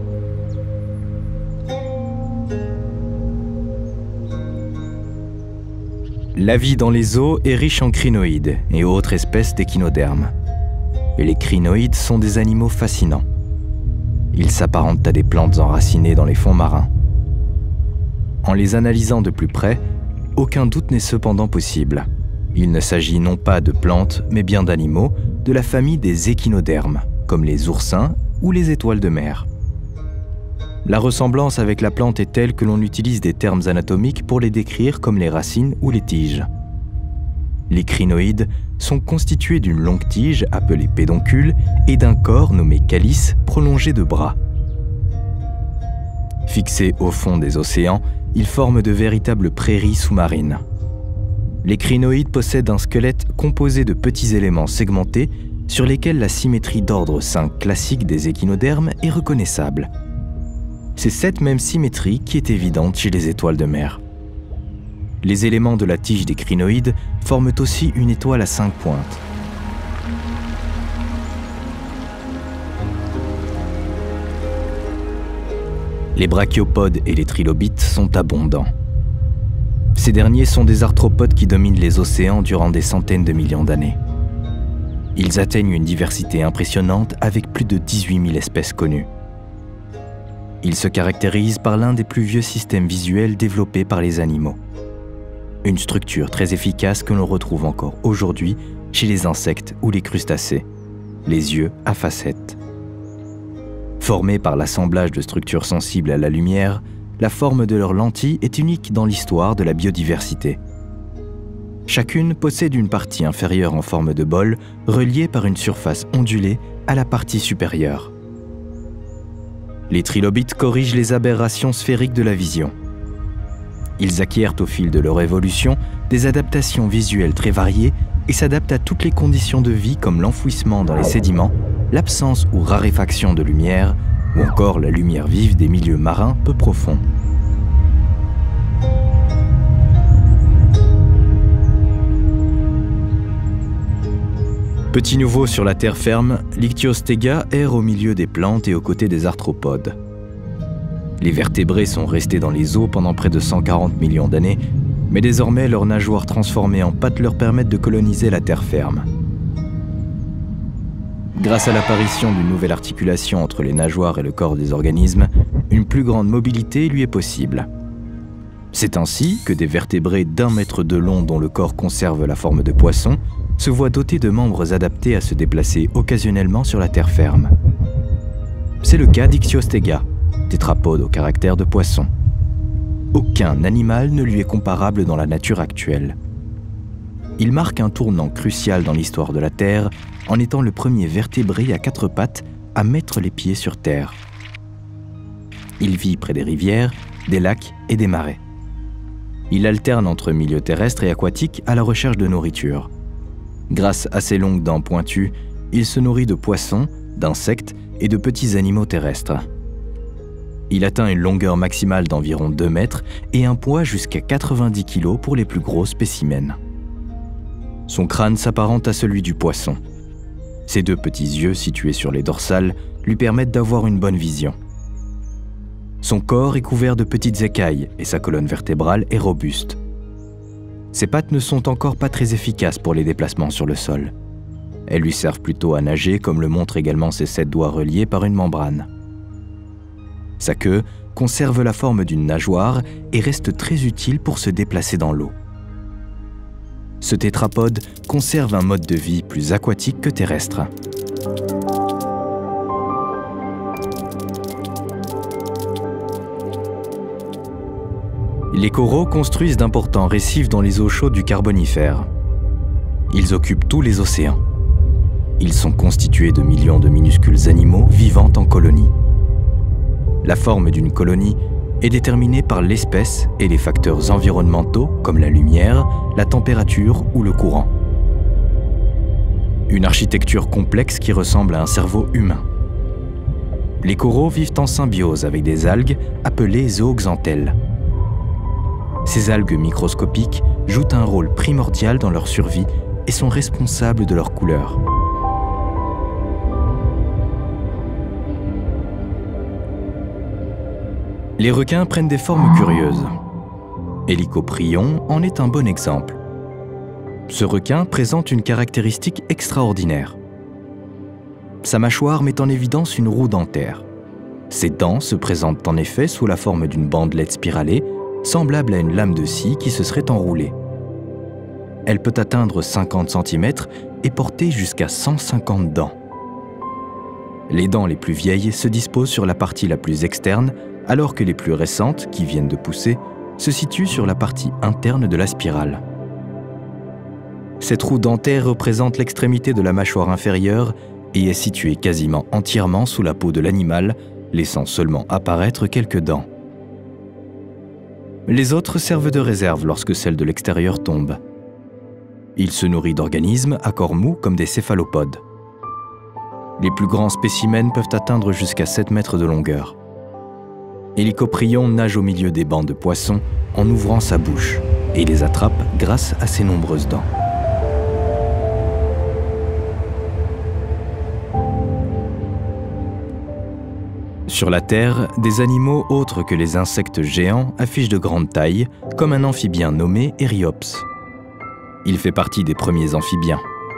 La vie dans les eaux est riche en crinoïdes et autres espèces d'échinodermes. Et les crinoïdes sont des animaux fascinants. Ils s'apparentent à des plantes enracinées dans les fonds marins. En les analysant de plus près, aucun doute n'est cependant possible. Il ne s'agit non pas de plantes, mais bien d'animaux de la famille des échinodermes, comme les oursins ou les étoiles de mer. La ressemblance avec la plante est telle que l'on utilise des termes anatomiques pour les décrire comme les racines ou les tiges. Les crinoïdes sont constitués d'une longue tige appelée pédoncule et d'un corps nommé calice prolongé de bras. Fixés au fond des océans, ils forment de véritables prairies sous-marines. Les crinoïdes possèdent un squelette composé de petits éléments segmentés sur lesquels la symétrie d'ordre 5 classique des échinodermes est reconnaissable. C'est cette même symétrie qui est évidente chez les étoiles de mer. Les éléments de la tige des crinoïdes forment aussi une étoile à 5 pointes. Les brachiopodes et les trilobites sont abondants. Ces derniers sont des arthropodes qui dominent les océans durant des centaines de millions d'années. Ils atteignent une diversité impressionnante avec plus de 18 000 espèces connues. Ils se caractérisent par l'un des plus vieux systèmes visuels développés par les animaux. Une structure très efficace que l'on retrouve encore aujourd'hui chez les insectes ou les crustacés, les yeux à facettes. Formés par l'assemblage de structures sensibles à la lumière, la forme de leurs lentilles est unique dans l'histoire de la biodiversité. Chacune possède une partie inférieure en forme de bol reliée par une surface ondulée à la partie supérieure. Les trilobites corrigent les aberrations sphériques de la vision. Ils acquièrent au fil de leur évolution des adaptations visuelles très variées et s'adaptent à toutes les conditions de vie comme l'enfouissement dans les sédiments, l'absence ou raréfaction de lumière, ou encore la lumière vive des milieux marins peu profonds. Petit nouveau sur la terre ferme, l'Ichthyostega erre au milieu des plantes et aux côtés des arthropodes. Les vertébrés sont restés dans les eaux pendant près de 140 millions d'années, mais désormais leurs nageoires transformées en pattes leur permettent de coloniser la terre ferme. Grâce à l'apparition d'une nouvelle articulation entre les nageoires et le corps des organismes, une plus grande mobilité lui est possible. C'est ainsi que des vertébrés d'1 mètre de long dont le corps conserve la forme de poisson se voient dotés de membres adaptés à se déplacer occasionnellement sur la terre ferme. C'est le cas d'Ichthyostega, tétrapode au caractère de poisson. Aucun animal ne lui est comparable dans la nature actuelle. Il marque un tournant crucial dans l'histoire de la Terre en étant le premier vertébré à 4 pattes à mettre les pieds sur Terre. Il vit près des rivières, des lacs et des marais. Il alterne entre milieux terrestres et aquatiques à la recherche de nourriture. Grâce à ses longues dents pointues, il se nourrit de poissons, d'insectes et de petits animaux terrestres. Il atteint une longueur maximale d'environ 2 mètres et un poids jusqu'à 90 kg pour les plus gros spécimens. Son crâne s'apparente à celui du poisson. Ses 2 petits yeux situés sur les dorsales lui permettent d'avoir une bonne vision. Son corps est couvert de petites écailles et sa colonne vertébrale est robuste. Ses pattes ne sont encore pas très efficaces pour les déplacements sur le sol. Elles lui servent plutôt à nager, comme le montrent également ses 7 doigts reliés par une membrane. Sa queue conserve la forme d'une nageoire et reste très utile pour se déplacer dans l'eau. Ce tétrapode conserve un mode de vie plus aquatique que terrestre. Les coraux construisent d'importants récifs dans les eaux chaudes du Carbonifère. Ils occupent tous les océans. Ils sont constitués de millions de minuscules animaux vivant en colonies. La forme d'une colonie est déterminée par l'espèce et les facteurs environnementaux comme la lumière, la température ou le courant. Une architecture complexe qui ressemble à un cerveau humain. Les coraux vivent en symbiose avec des algues appelées zooxanthelles. Ces algues microscopiques jouent un rôle primordial dans leur survie et sont responsables de leur couleur. Les requins prennent des formes curieuses. Hélicoprion en est un bon exemple. Ce requin présente une caractéristique extraordinaire. Sa mâchoire met en évidence une roue dentaire. Ses dents se présentent en effet sous la forme d'une bandelette spiralée, semblable à une lame de scie qui se serait enroulée. Elle peut atteindre 50 cm et porter jusqu'à 150 dents. Les dents les plus vieilles se disposent sur la partie la plus externe, alors que les plus récentes, qui viennent de pousser, se situent sur la partie interne de la spirale. Cette roue dentaire représente l'extrémité de la mâchoire inférieure et est située quasiment entièrement sous la peau de l'animal, laissant seulement apparaître quelques dents. Les autres servent de réserve lorsque celle de l'extérieur tombe. Il se nourrit d'organismes à corps mou comme des céphalopodes. Les plus grands spécimens peuvent atteindre jusqu'à 7 mètres de longueur. Hélicoprion nage au milieu des bancs de poissons en ouvrant sa bouche et les attrape grâce à ses nombreuses dents. Sur la Terre, des animaux autres que les insectes géants affichent de grande taille, comme un amphibien nommé Eryops. Il fait partie des premiers amphibiens.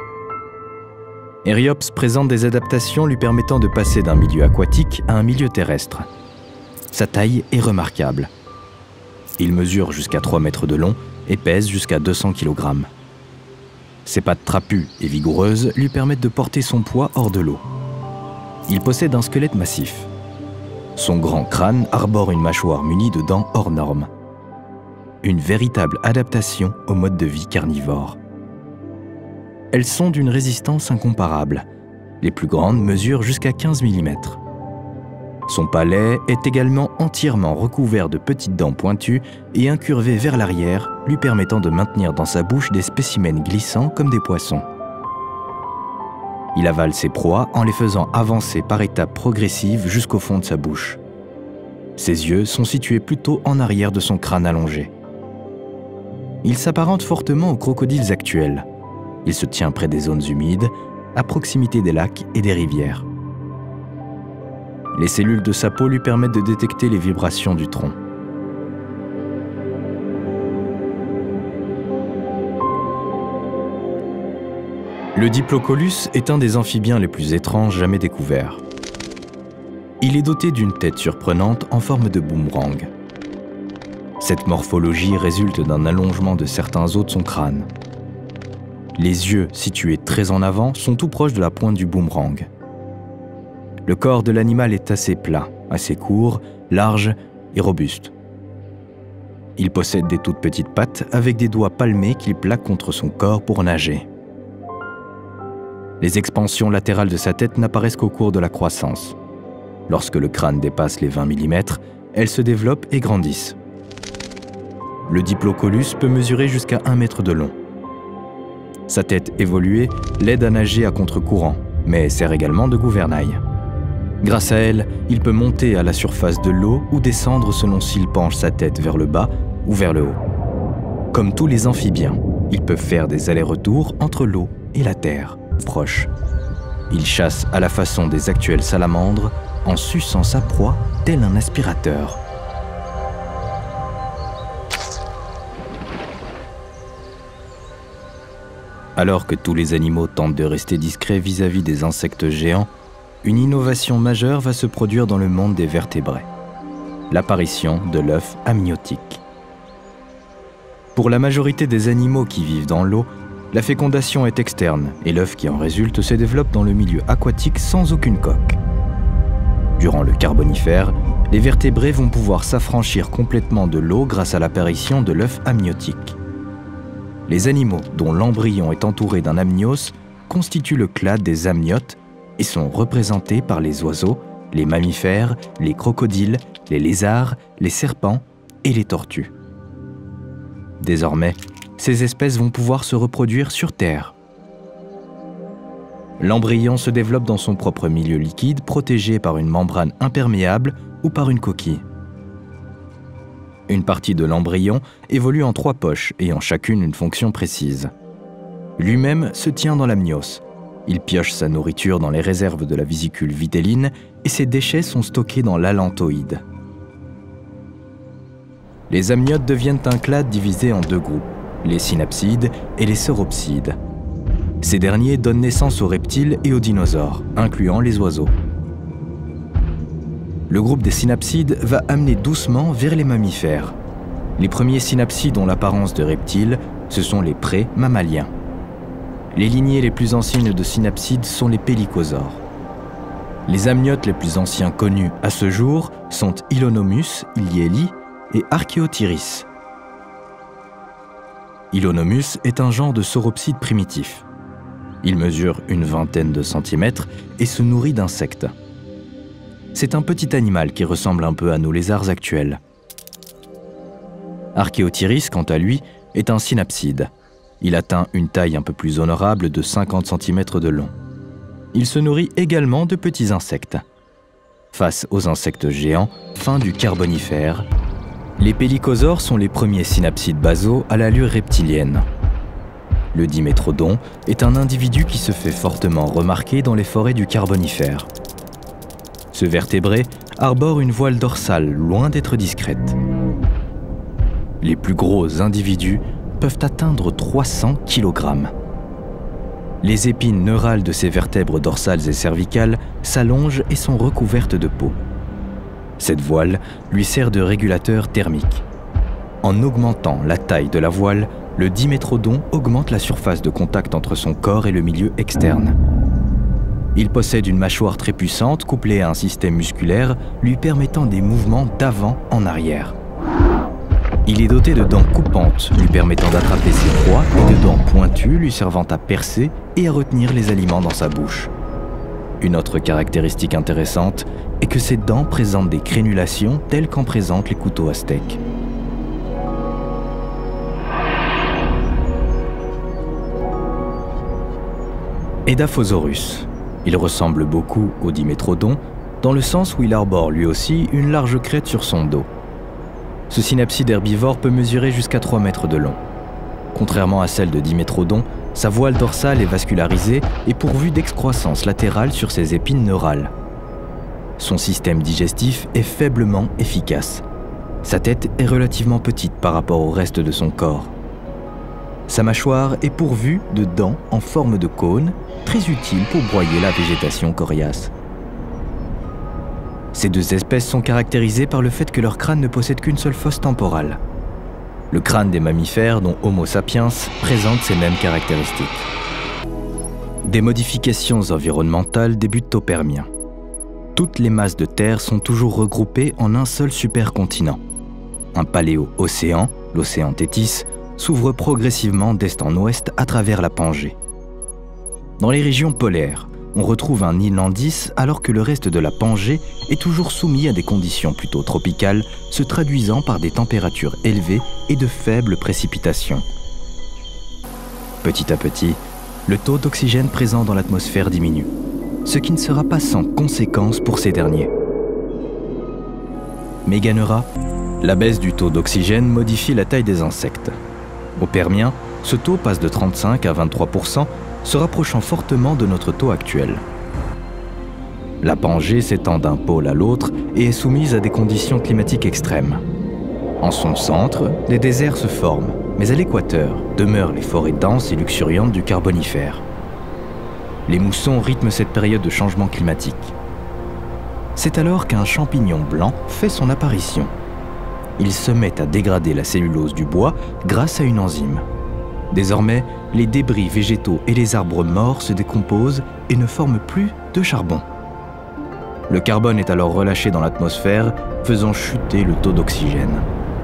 Eryops présente des adaptations lui permettant de passer d'un milieu aquatique à un milieu terrestre. Sa taille est remarquable. Il mesure jusqu'à 3 mètres de long et pèse jusqu'à 200 kg. Ses pattes trapues et vigoureuses lui permettent de porter son poids hors de l'eau. Il possède un squelette massif. Son grand crâne arbore une mâchoire munie de dents hors normes. Une véritable adaptation au mode de vie carnivore. Elles sont d'une résistance incomparable. Les plus grandes mesurent jusqu'à 15 mm. Son palais est également entièrement recouvert de petites dents pointues et incurvées vers l'arrière, lui permettant de maintenir dans sa bouche des spécimens glissants comme des poissons. Il avale ses proies en les faisant avancer par étapes progressives jusqu'au fond de sa bouche. Ses yeux sont situés plutôt en arrière de son crâne allongé. Il s'apparente fortement aux crocodiles actuels. Il se tient près des zones humides, à proximité des lacs et des rivières. Les cellules de sa peau lui permettent de détecter les vibrations du tronc. Le Diplocolus est un des amphibiens les plus étranges jamais découverts. Il est doté d'une tête surprenante en forme de boomerang. Cette morphologie résulte d'un allongement de certains os de son crâne. Les yeux, situés très en avant, sont tout proches de la pointe du boomerang. Le corps de l'animal est assez plat, assez court, large et robuste. Il possède des toutes petites pattes avec des doigts palmés qu'il plaque contre son corps pour nager. Les expansions latérales de sa tête n'apparaissent qu'au cours de la croissance. Lorsque le crâne dépasse les 20 mm, elles se développent et grandissent. Le Diplocolus peut mesurer jusqu'à 1 mètre de long. Sa tête évoluée l'aide à nager à contre-courant, mais sert également de gouvernail. Grâce à elle, il peut monter à la surface de l'eau ou descendre selon s'il penche sa tête vers le bas ou vers le haut. Comme tous les amphibiens, ils peuvent faire des allers-retours entre l'eau et la terre, proche. Il chasse à la façon des actuelles salamandres en suçant sa proie tel un aspirateur. Alors que tous les animaux tentent de rester discrets vis-à-vis des insectes géants, une innovation majeure va se produire dans le monde des vertébrés. L'apparition de l'œuf amniotique. Pour la majorité des animaux qui vivent dans l'eau, la fécondation est externe et l'œuf qui en résulte se développe dans le milieu aquatique sans aucune coque. Durant le Carbonifère, les vertébrés vont pouvoir s'affranchir complètement de l'eau grâce à l'apparition de l'œuf amniotique. Les animaux dont l'embryon est entouré d'un amnios constituent le clade des amniotes et sont représentés par les oiseaux, les mammifères, les crocodiles, les lézards, les serpents et les tortues. Désormais, ces espèces vont pouvoir se reproduire sur Terre. L'embryon se développe dans son propre milieu liquide, protégé par une membrane imperméable ou par une coquille. Une partie de l'embryon évolue en 3 poches, ayant chacune une fonction précise. Lui-même se tient dans l'amnios. Il pioche sa nourriture dans les réserves de la vésicule vitéline et ses déchets sont stockés dans l'allantoïde. Les amniotes deviennent un clade divisé en 2 groupes, les synapsides et les sauropsides. Ces derniers donnent naissance aux reptiles et aux dinosaures, incluant les oiseaux. Le groupe des synapsides va amener doucement vers les mammifères. Les premiers synapsides ont l'apparence de reptiles, ce sont les pré-mammaliens. Les lignées les plus anciennes de synapsides sont les pélicosaures. Les amniotes les plus anciens connus à ce jour sont Hylonomus, Ilieli et Archaeothyris. Hylonomus est un genre de sauropside primitif. Il mesure une vingtaine de centimètres et se nourrit d'insectes. C'est un petit animal qui ressemble un peu à nos lézards actuels. Archaeothyris, quant à lui, est un synapside. Il atteint une taille un peu plus honorable de 50 cm de long. Il se nourrit également de petits insectes. Face aux insectes géants, fin du Carbonifère, les pélicosaures sont les premiers synapsides basaux à l'allure reptilienne. Le Dimétrodon est un individu qui se fait fortement remarquer dans les forêts du Carbonifère. Ce vertébré arbore une voile dorsale loin d'être discrète. Les plus gros individus peuvent atteindre 300 kg. Les épines neurales de ces vertèbres dorsales et cervicales s'allongent et sont recouvertes de peau. Cette voile lui sert de régulateur thermique. En augmentant la taille de la voile, le Dimétrodon augmente la surface de contact entre son corps et le milieu externe. Il possède une mâchoire très puissante couplée à un système musculaire lui permettant des mouvements d'avant en arrière. Il est doté de dents coupantes lui permettant d'attraper ses proies et de dents pointues lui servant à percer et à retenir les aliments dans sa bouche. Une autre caractéristique intéressante est que ces dents présentent des crénulations telles qu'en présentent les couteaux aztèques. Edaphosaurus. Il ressemble beaucoup au Dimétrodon, dans le sens où il arbore lui aussi une large crête sur son dos. Ce synapside herbivore peut mesurer jusqu'à 3 mètres de long. Contrairement à celle de Dimétrodon, sa voile dorsale est vascularisée et pourvue d'excroissance latérale sur ses épines neurales. Son système digestif est faiblement efficace. Sa tête est relativement petite par rapport au reste de son corps. Sa mâchoire est pourvue de dents en forme de cône, très utiles pour broyer la végétation coriace. Ces 2 espèces sont caractérisées par le fait que leur crâne ne possède qu'une seule fosse temporale. Le crâne des mammifères, dont Homo sapiens, présente ces mêmes caractéristiques. Des modifications environnementales débutent au Permien. Toutes les masses de terre sont toujours regroupées en un seul supercontinent. Un paléo-océan, l'océan Téthys, s'ouvre progressivement d'est en ouest à travers la Pangée. Dans les régions polaires, on retrouve un inlandis alors que le reste de la Pangée est toujours soumis à des conditions plutôt tropicales, se traduisant par des températures élevées et de faibles précipitations. Petit à petit, le taux d'oxygène présent dans l'atmosphère diminue, ce qui ne sera pas sans conséquence pour ces derniers. Méganera, la baisse du taux d'oxygène modifie la taille des insectes. Au Permien, ce taux passe de 35 à 23%, se rapprochant fortement de notre taux actuel. La Pangée s'étend d'un pôle à l'autre et est soumise à des conditions climatiques extrêmes. En son centre, des déserts se forment, mais à l'équateur demeurent les forêts denses et luxuriantes du Carbonifère. Les moussons rythment cette période de changement climatique. C'est alors qu'un champignon blanc fait son apparition. Il se met à dégrader la cellulose du bois grâce à une enzyme. Désormais, les débris végétaux et les arbres morts se décomposent et ne forment plus de charbon. Le carbone est alors relâché dans l'atmosphère, faisant chuter le taux d'oxygène.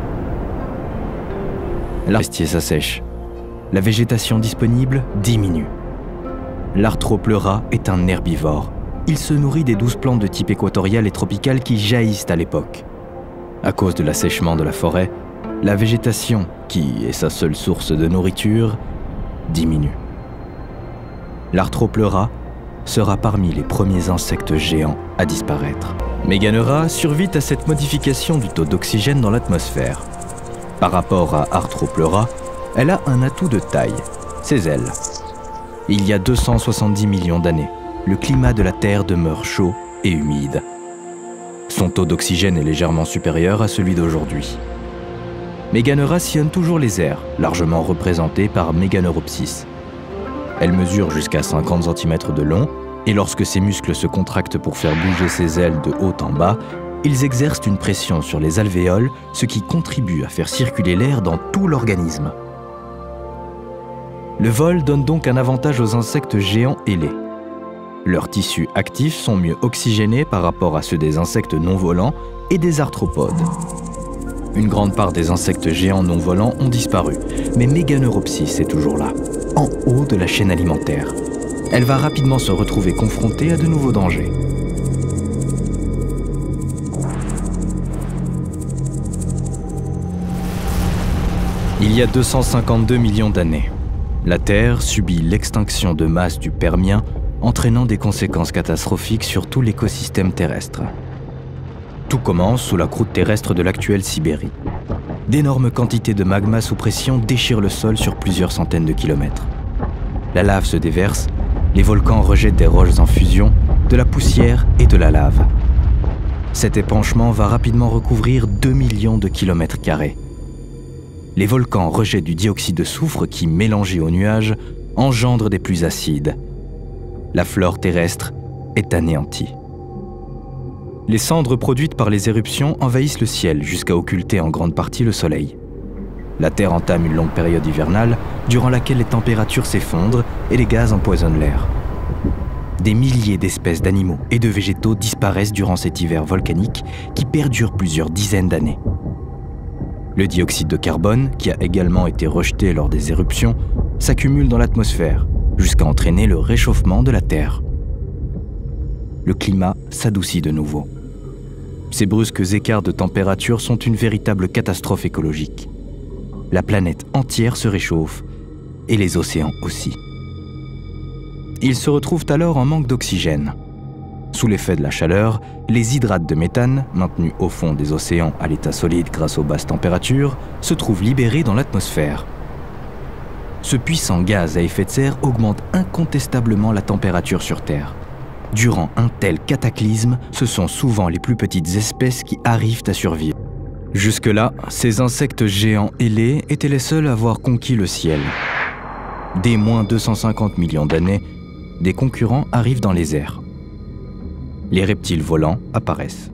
L'arbre s'assèche. La végétation disponible diminue. L'Arthropleura est un herbivore. Il se nourrit des 12 plantes de type équatorial et tropical qui jaillissent à l'époque. À cause de l'assèchement de la forêt, la végétation, qui est sa seule source de nourriture, diminue. L'Arthropleura sera parmi les premiers insectes géants à disparaître. Meganeura survit à cette modification du taux d'oxygène dans l'atmosphère. Par rapport à Arthropleura, elle a un atout de taille, ses ailes. Il y a 270 millions d'années, le climat de la Terre demeure chaud et humide. Son taux d'oxygène est légèrement supérieur à celui d'aujourd'hui. Meganeura sillonne toujours les airs, largement représentée par Meganeuropsis. Elle mesure jusqu'à 50 cm de long, et lorsque ses muscles se contractent pour faire bouger ses ailes de haut en bas, ils exercent une pression sur les alvéoles, ce qui contribue à faire circuler l'air dans tout l'organisme. Le vol donne donc un avantage aux insectes géants ailés. Leurs tissus actifs sont mieux oxygénés par rapport à ceux des insectes non-volants et des arthropodes. Une grande part des insectes géants non-volants ont disparu, mais Meganeuropsis est toujours là, en haut de la chaîne alimentaire. Elle va rapidement se retrouver confrontée à de nouveaux dangers. Il y a 252 millions d'années, la Terre subit l'extinction de masse du Permien, entraînant des conséquences catastrophiques sur tout l'écosystème terrestre. Tout commence sous la croûte terrestre de l'actuelle Sibérie. D'énormes quantités de magma sous pression déchirent le sol sur plusieurs centaines de kilomètres. La lave se déverse, les volcans rejettent des roches en fusion, de la poussière et de la lave. Cet épanchement va rapidement recouvrir 2 millions de kilomètres carrés. Les volcans rejettent du dioxyde de soufre qui, mélangé aux nuages, engendre des pluies acides. La flore terrestre est anéantie. Les cendres produites par les éruptions envahissent le ciel jusqu'à occulter en grande partie le soleil. La Terre entame une longue période hivernale durant laquelle les températures s'effondrent et les gaz empoisonnent l'air. Des milliers d'espèces d'animaux et de végétaux disparaissent durant cet hiver volcanique qui perdure plusieurs dizaines d'années. Le dioxyde de carbone, qui a également été rejeté lors des éruptions, s'accumule dans l'atmosphère jusqu'à entraîner le réchauffement de la Terre. Le climat s'adoucit de nouveau. Ces brusques écarts de température sont une véritable catastrophe écologique. La planète entière se réchauffe, et les océans aussi. Ils se retrouvent alors en manque d'oxygène. Sous l'effet de la chaleur, les hydrates de méthane, maintenus au fond des océans à l'état solide grâce aux basses températures, se trouvent libérés dans l'atmosphère. Ce puissant gaz à effet de serre augmente incontestablement la température sur Terre. Durant un tel cataclysme, ce sont souvent les plus petites espèces qui arrivent à survivre. Jusque-là, ces insectes géants ailés étaient les seuls à avoir conquis le ciel. Dès moins 250 millions d'années, des concurrents arrivent dans les airs. Les reptiles volants apparaissent.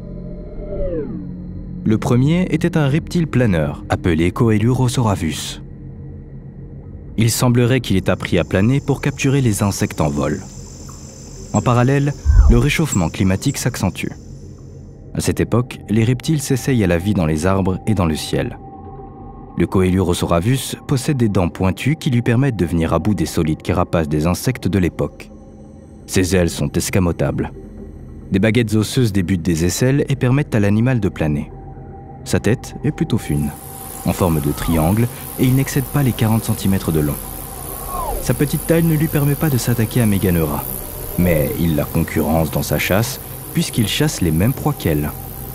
Le premier était un reptile planeur, appelé Coelurosauravus. Il semblerait qu'il ait appris à planer pour capturer les insectes en vol. En parallèle, le réchauffement climatique s'accentue. À cette époque, les reptiles s'essayent à la vie dans les arbres et dans le ciel. Le Coelurosauravus possède des dents pointues qui lui permettent de venir à bout des solides carapaces des insectes de l'époque. Ses ailes sont escamotables. Des baguettes osseuses débutent des aisselles et permettent à l'animal de planer. Sa tête est plutôt fine, en forme de triangle, et il n'excède pas les 40 cm de long. Sa petite taille ne lui permet pas de s'attaquer à Meganeura, mais il la concurrence dans sa chasse, puisqu'il chasse les mêmes proies qu'elle.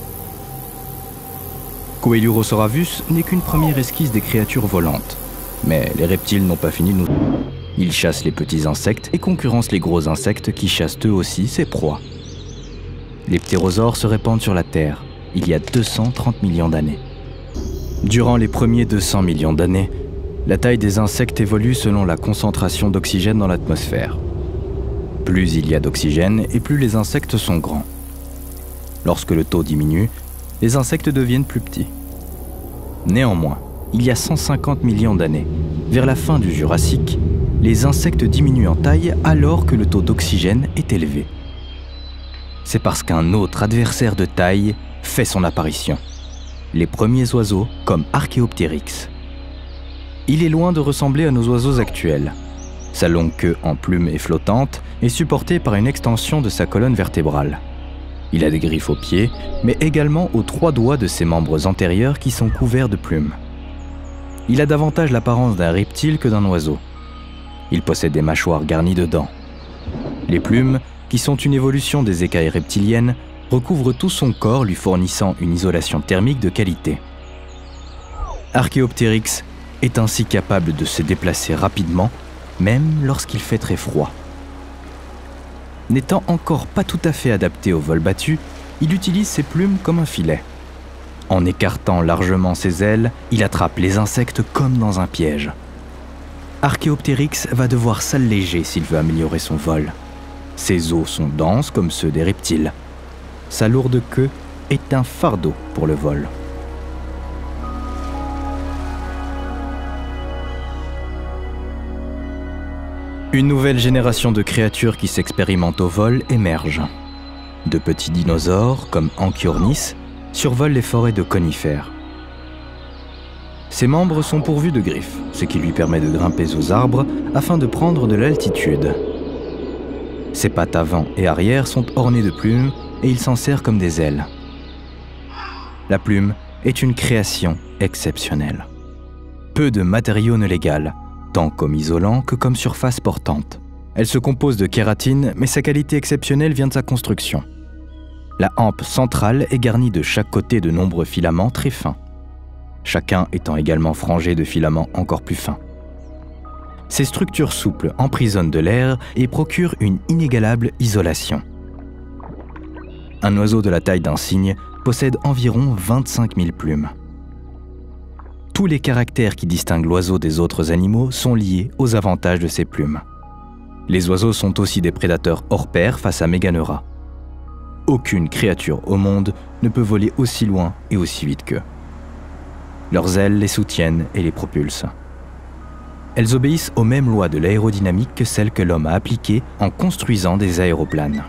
Coelurosauravus n'est qu'une première esquisse des créatures volantes, mais les reptiles n'ont pas fini de nous. Ils chassent les petits insectes et concurrencent les gros insectes qui chassent eux aussi ses proies. Les ptérosaures se répandent sur la Terre, il y a 230 millions d'années. Durant les premiers 200 millions d'années, la taille des insectes évolue selon la concentration d'oxygène dans l'atmosphère. Plus il y a d'oxygène et plus les insectes sont grands. Lorsque le taux diminue, les insectes deviennent plus petits. Néanmoins, il y a 150 millions d'années, vers la fin du Jurassique, les insectes diminuent en taille alors que le taux d'oxygène est élevé. c'est parce qu'un autre adversaire de taille fait son apparition. Les premiers oiseaux comme Archéoptérix. Il est loin de ressembler à nos oiseaux actuels. Sa longue queue en plume et flottante est supportée par une extension de sa colonne vertébrale. Il a des griffes aux pieds, mais également aux 3 doigts de ses membres antérieurs qui sont couverts de plumes. Il a davantage l'apparence d'un reptile que d'un oiseau. Il possède des mâchoires garnies de dents. Les plumes, qui sont une évolution des écailles reptiliennes, recouvrent tout son corps, lui fournissant une isolation thermique de qualité. Archéoptérix est ainsi capable de se déplacer rapidement, même lorsqu'il fait très froid. N'étant encore pas tout à fait adapté au vol battu, il utilise ses plumes comme un filet. En écartant largement ses ailes, il attrape les insectes comme dans un piège. Archéoptérix va devoir s'alléger s'il veut améliorer son vol. Ses os sont denses comme ceux des reptiles. Sa lourde queue est un fardeau pour le vol. Une nouvelle génération de créatures qui s'expérimentent au vol émerge. De petits dinosaures, comme Anchiornis, survolent les forêts de conifères. Ses membres sont pourvus de griffes, ce qui lui permet de grimper aux arbres afin de prendre de l'altitude. Ses pattes avant et arrière sont ornées de plumes et il s'en sert comme des ailes. La plume est une création exceptionnelle. Peu de matériaux ne l'égale, tant comme isolant que comme surface portante. Elle se compose de kératine, mais sa qualité exceptionnelle vient de sa construction. La hampe centrale est garnie de chaque côté de nombreux filaments très fins, chacun étant également frangé de filaments encore plus fins. Ces structures souples emprisonnent de l'air et procurent une inégalable isolation. Un oiseau de la taille d'un cygne possède environ 25 000 plumes. Tous les caractères qui distinguent l'oiseau des autres animaux sont liés aux avantages de ses plumes. Les oiseaux sont aussi des prédateurs hors pair face à Meganeura. Aucune créature au monde ne peut voler aussi loin et aussi vite qu'eux. Leurs ailes les soutiennent et les propulsent. Elles obéissent aux mêmes lois de l'aérodynamique que celles que l'homme a appliquées en construisant des aéroplanes.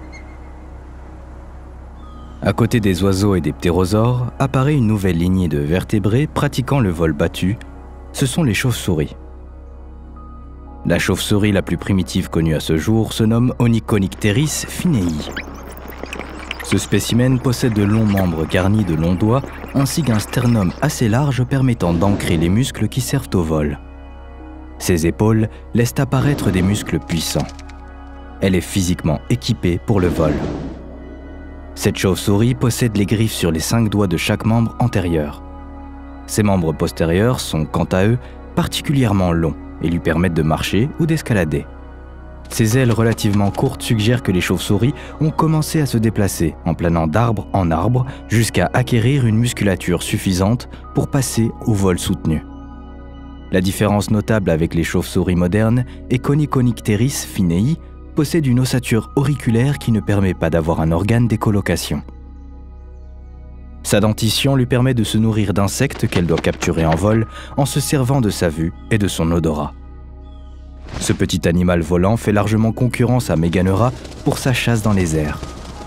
À côté des oiseaux et des ptérosaures, apparaît une nouvelle lignée de vertébrés pratiquant le vol battu, ce sont les chauves-souris. La chauve-souris la plus primitive connue à ce jour se nomme Onychonycteris finei. Ce spécimen possède de longs membres garnis de longs doigts ainsi qu'un sternum assez large permettant d'ancrer les muscles qui servent au vol. Ses épaules laissent apparaître des muscles puissants. Elle est physiquement équipée pour le vol. Cette chauve-souris possède les griffes sur les 5 doigts de chaque membre antérieur. Ses membres postérieurs sont, quant à eux, particulièrement longs et lui permettent de marcher ou d'escalader. Ses ailes relativement courtes suggèrent que les chauves-souris ont commencé à se déplacer en planant d'arbre en arbre jusqu'à acquérir une musculature suffisante pour passer au vol soutenu. La différence notable avec les chauves-souris modernes est qu'Onychonycteris finei possède une ossature auriculaire qui ne permet pas d'avoir un organe d'écholocation. Sa dentition lui permet de se nourrir d'insectes qu'elle doit capturer en vol en se servant de sa vue et de son odorat. Ce petit animal volant fait largement concurrence à Meganeura pour sa chasse dans les airs.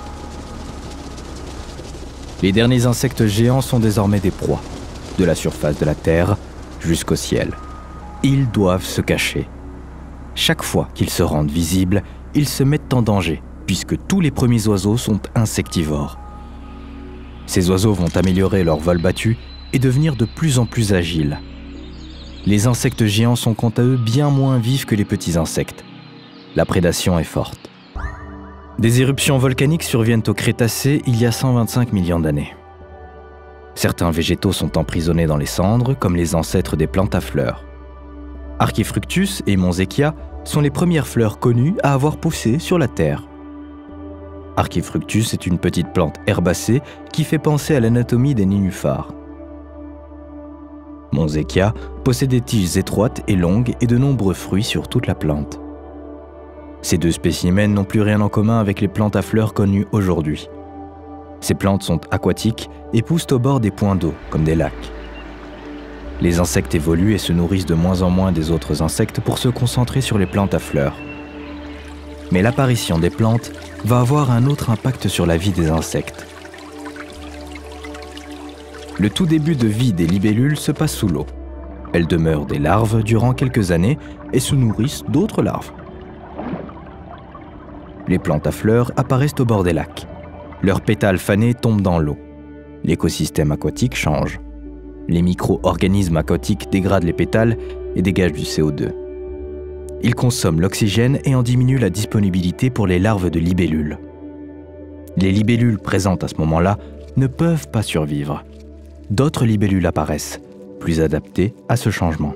Les derniers insectes géants sont désormais des proies, de la surface de la Terre jusqu'au ciel. Ils doivent se cacher. Chaque fois qu'ils se rendent visibles, ils se mettent en danger, puisque tous les premiers oiseaux sont insectivores. Ces oiseaux vont améliorer leur vol battu et devenir de plus en plus agiles. Les insectes géants sont quant à eux bien moins vifs que les petits insectes. La prédation est forte. Des éruptions volcaniques surviennent au Crétacé il y a 125 millions d'années. Certains végétaux sont emprisonnés dans les cendres, comme les ancêtres des plantes à fleurs. Archifructus et Monzechia sont les premières fleurs connues à avoir poussé sur la Terre. Archifructus est une petite plante herbacée qui fait penser à l'anatomie des nénuphars. Monzechia possède des tiges étroites et longues et de nombreux fruits sur toute la plante. Ces deux spécimens n'ont plus rien en commun avec les plantes à fleurs connues aujourd'hui. Ces plantes sont aquatiques et poussent au bord des points d'eau, comme des lacs. Les insectes évoluent et se nourrissent de moins en moins des autres insectes pour se concentrer sur les plantes à fleurs. Mais l'apparition des plantes va avoir un autre impact sur la vie des insectes. Le tout début de vie des libellules se passe sous l'eau. Elles demeurent des larves durant quelques années et se nourrissent d'autres larves. Les plantes à fleurs apparaissent au bord des lacs. Leurs pétales fanés tombent dans l'eau. L'écosystème aquatique change. Les micro-organismes aquatiques dégradent les pétales et dégagent du CO2. Ils consomment l'oxygène et en diminuent la disponibilité pour les larves de libellules. Les libellules présentes à ce moment-là ne peuvent pas survivre. D'autres libellules apparaissent, plus adaptées à ce changement.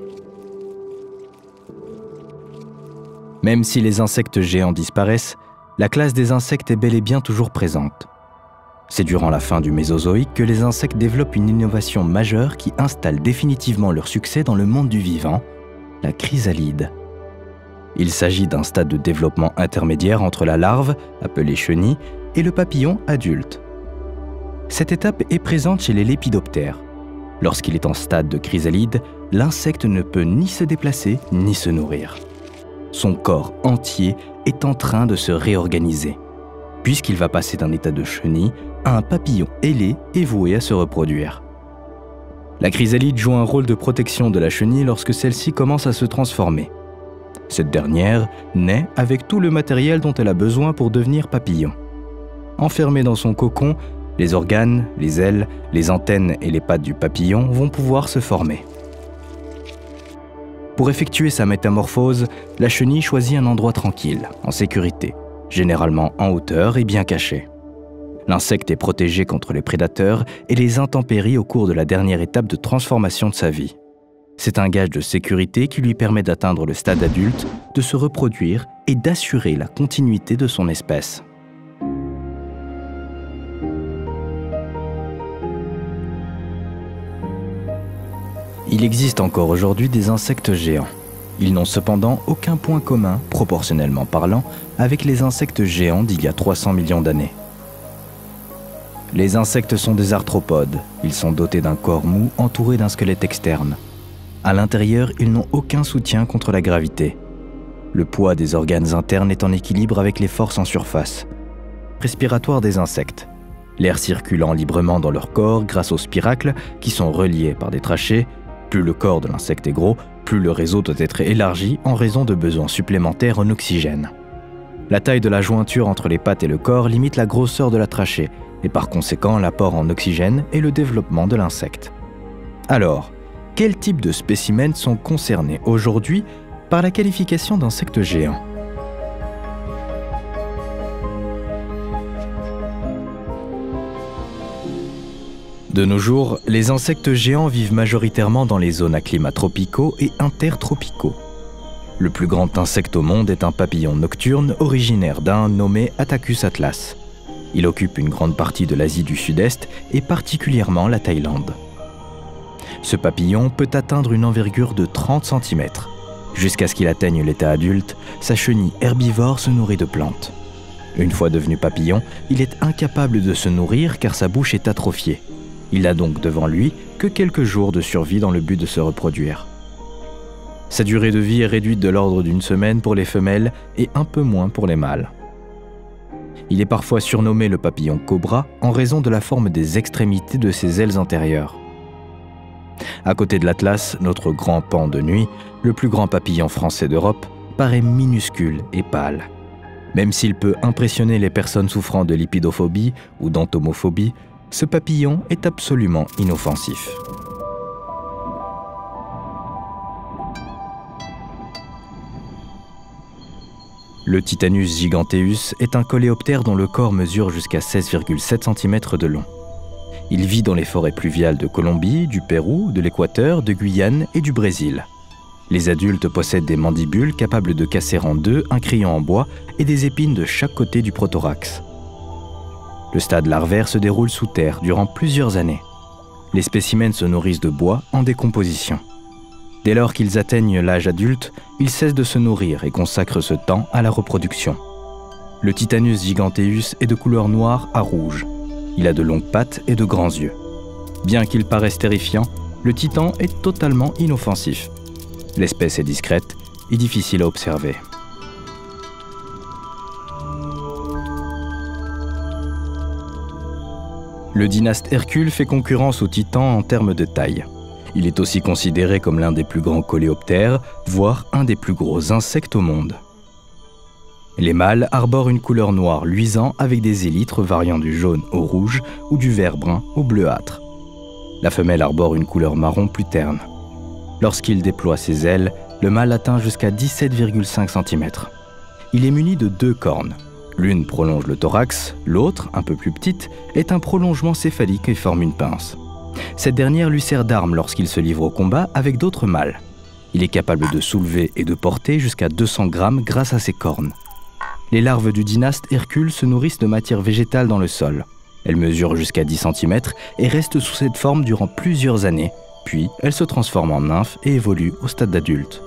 Même si les insectes géants disparaissent, la classe des insectes est bel et bien toujours présente. C'est durant la fin du Mésozoïque que les insectes développent une innovation majeure qui installe définitivement leur succès dans le monde du vivant, la chrysalide. Il s'agit d'un stade de développement intermédiaire entre la larve, appelée chenille, et le papillon adulte. Cette étape est présente chez les lépidoptères. Lorsqu'il est en stade de chrysalide, l'insecte ne peut ni se déplacer ni se nourrir. Son corps entier est en train de se réorganiser, puisqu'il va passer d'un état de chenille à un papillon ailé et voué à se reproduire. La chrysalide joue un rôle de protection de la chenille lorsque celle-ci commence à se transformer. Cette dernière naît avec tout le matériel dont elle a besoin pour devenir papillon. Enfermée dans son cocon, les organes, les ailes, les antennes et les pattes du papillon vont pouvoir se former. Pour effectuer sa métamorphose, la chenille choisit un endroit tranquille, en sécurité, généralement en hauteur et bien caché. L'insecte est protégé contre les prédateurs et les intempéries au cours de la dernière étape de transformation de sa vie. C'est un gage de sécurité qui lui permet d'atteindre le stade adulte, de se reproduire et d'assurer la continuité de son espèce. Il existe encore aujourd'hui des insectes géants. Ils n'ont cependant aucun point commun, proportionnellement parlant, avec les insectes géants d'il y a 300 millions d'années. Les insectes sont des arthropodes. Ils sont dotés d'un corps mou entouré d'un squelette externe. À l'intérieur, ils n'ont aucun soutien contre la gravité. Le poids des organes internes est en équilibre avec les forces en surface. Respiratoire des insectes. L'air circulant librement dans leur corps grâce aux spiracles qui sont reliés par des trachées. Plus le corps de l'insecte est gros, plus le réseau doit être élargi en raison de besoins supplémentaires en oxygène. La taille de la jointure entre les pattes et le corps limite la grosseur de la trachée et par conséquent l'apport en oxygène et le développement de l'insecte. Alors, quels types de spécimens sont concernés aujourd'hui par la qualification d'insectes géants ? De nos jours, les insectes géants vivent majoritairement dans les zones à climats tropicaux et intertropicaux. Le plus grand insecte au monde est un papillon nocturne originaire d'Inde nommé Attacus atlas. Il occupe une grande partie de l'Asie du Sud-Est et particulièrement la Thaïlande. Ce papillon peut atteindre une envergure de 30 cm. Jusqu'à ce qu'il atteigne l'état adulte, sa chenille herbivore se nourrit de plantes. Une fois devenu papillon, il est incapable de se nourrir car sa bouche est atrophiée. Il n'a donc devant lui que quelques jours de survie dans le but de se reproduire. Sa durée de vie est réduite de l'ordre d'une semaine pour les femelles et un peu moins pour les mâles. Il est parfois surnommé le papillon cobra en raison de la forme des extrémités de ses ailes antérieures. À côté de l'Atlas, notre grand paon de nuit, le plus grand papillon français d'Europe, paraît minuscule et pâle. Même s'il peut impressionner les personnes souffrant de lipidophobie ou d'entomophobie, ce papillon est absolument inoffensif. Le Titanus giganteus est un coléoptère dont le corps mesure jusqu'à 16,7 cm de long. Il vit dans les forêts pluviales de Colombie, du Pérou, de l'Équateur, de Guyane et du Brésil. Les adultes possèdent des mandibules capables de casser en deux un crayon en bois et des épines de chaque côté du prothorax. Le stade larvaire se déroule sous terre durant plusieurs années. Les spécimens se nourrissent de bois en décomposition. Dès lors qu'ils atteignent l'âge adulte, ils cessent de se nourrir et consacrent ce temps à la reproduction. Le Titanus giganteus est de couleur noire à rouge. Il a de longues pattes et de grands yeux. Bien qu'il paraisse terrifiant, le titan est totalement inoffensif. L'espèce est discrète et difficile à observer. Le dynaste Hercule fait concurrence au titan en termes de taille. Il est aussi considéré comme l'un des plus grands coléoptères, voire un des plus gros insectes au monde. Les mâles arborent une couleur noire luisant avec des élytres variant du jaune au rouge ou du vert brun au bleuâtre. La femelle arbore une couleur marron plus terne. Lorsqu'il déploie ses ailes, le mâle atteint jusqu'à 17,5 cm. Il est muni de 2 cornes. L'une prolonge le thorax, l'autre, un peu plus petite, est un prolongement céphalique et forme une pince. Cette dernière lui sert d'arme lorsqu'il se livre au combat avec d'autres mâles. Il est capable de soulever et de porter jusqu'à 200 grammes grâce à ses cornes. Les larves du dynaste Hercule se nourrissent de matière végétale dans le sol. Elles mesurent jusqu'à 10 cm et restent sous cette forme durant plusieurs années, puis elles se transforment en nymphes et évoluent au stade d'adulte.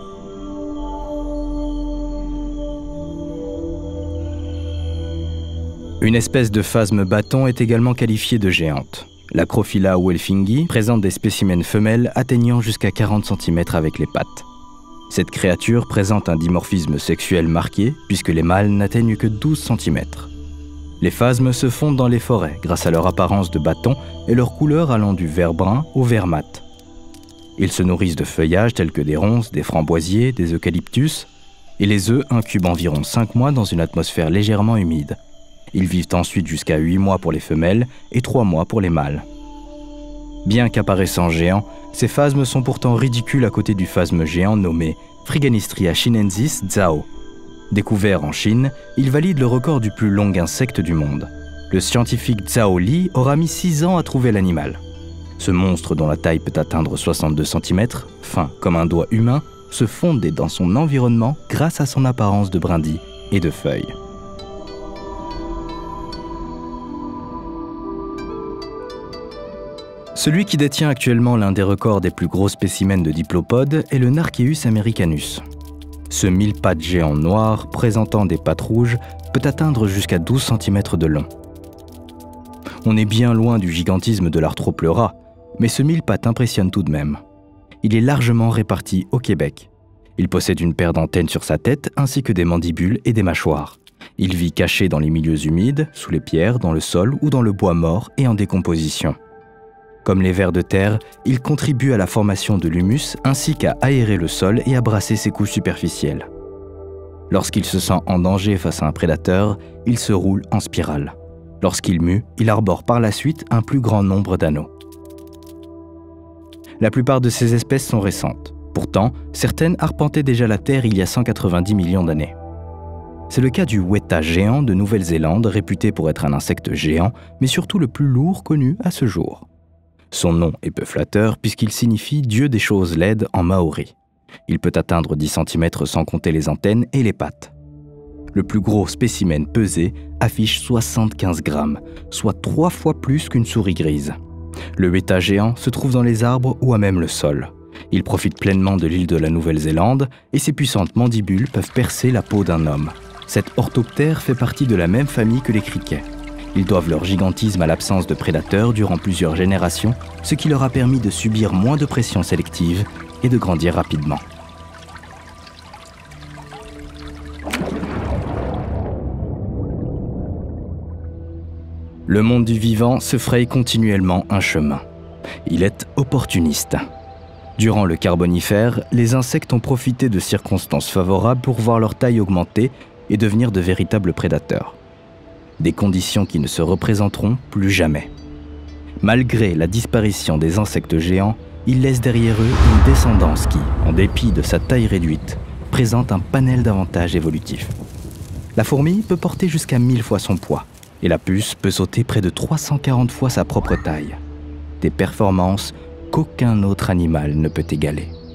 Une espèce de phasme bâton est également qualifiée de géante. L'Acrophylla welfingi présente des spécimens femelles atteignant jusqu'à 40 cm avec les pattes. Cette créature présente un dimorphisme sexuel marqué puisque les mâles n'atteignent que 12 cm. Les phasmes se fondent dans les forêts grâce à leur apparence de bâton et leur couleur allant du vert brun au vert mat. Ils se nourrissent de feuillages tels que des ronces, des framboisiers, des eucalyptus, et les œufs incubent environ 5 mois dans une atmosphère légèrement humide. Ils vivent ensuite jusqu'à 8 mois pour les femelles et 3 mois pour les mâles. Bien qu'apparaissant géants, ces phasmes sont pourtant ridicules à côté du phasme géant nommé Phryganistria chinensis Zhao. Découvert en Chine, il valide le record du plus long insecte du monde. Le scientifique Zhao Li aura mis 6 ans à trouver l'animal. Ce monstre dont la taille peut atteindre 62 cm, fin comme un doigt humain, se fondait dans son environnement grâce à son apparence de brindilles et de feuilles. Celui qui détient actuellement l'un des records des plus gros spécimens de diplopodes est le Narkeus americanus. Ce mille-pattes géant noir, présentant des pattes rouges, peut atteindre jusqu'à 12 cm de long. On est bien loin du gigantisme de l'Arthropleura, mais ce mille-pattes impressionne tout de même. Il est largement réparti au Québec. Il possède une paire d'antennes sur sa tête ainsi que des mandibules et des mâchoires. Il vit caché dans les milieux humides, sous les pierres, dans le sol ou dans le bois mort et en décomposition. Comme les vers de terre, il contribue à la formation de l'humus ainsi qu'à aérer le sol et à brasser ses couches superficielles. Lorsqu'il se sent en danger face à un prédateur, il se roule en spirale. Lorsqu'il mue, il arbore par la suite un plus grand nombre d'anneaux. La plupart de ces espèces sont récentes. Pourtant, certaines arpentaient déjà la Terre il y a 190 millions d'années. C'est le cas du weta géant de Nouvelle-Zélande, réputé pour être un insecte géant, mais surtout le plus lourd connu à ce jour. Son nom est peu flatteur puisqu'il signifie « dieu des choses laides » en maori. Il peut atteindre 10 cm sans compter les antennes et les pattes. Le plus gros spécimen pesé affiche 75 grammes, soit 3 fois plus qu'une souris grise. Le weta géant se trouve dans les arbres ou à même le sol. Il profite pleinement de l'île de la Nouvelle-Zélande et ses puissantes mandibules peuvent percer la peau d'un homme. Cet orthoptère fait partie de la même famille que les criquets. Ils doivent leur gigantisme à l'absence de prédateurs durant plusieurs générations, ce qui leur a permis de subir moins de pression sélective et de grandir rapidement. Le monde du vivant se fraye continuellement un chemin. Il est opportuniste. Durant le Carbonifère, les insectes ont profité de circonstances favorables pour voir leur taille augmenter et devenir de véritables prédateurs. Des conditions qui ne se représenteront plus jamais. Malgré la disparition des insectes géants, ils laissent derrière eux une descendance qui, en dépit de sa taille réduite, présente un panel d'avantages évolutifs. La fourmi peut porter jusqu'à 1000 fois son poids, et la puce peut sauter près de 340 fois sa propre taille. Des performances qu'aucun autre animal ne peut égaler.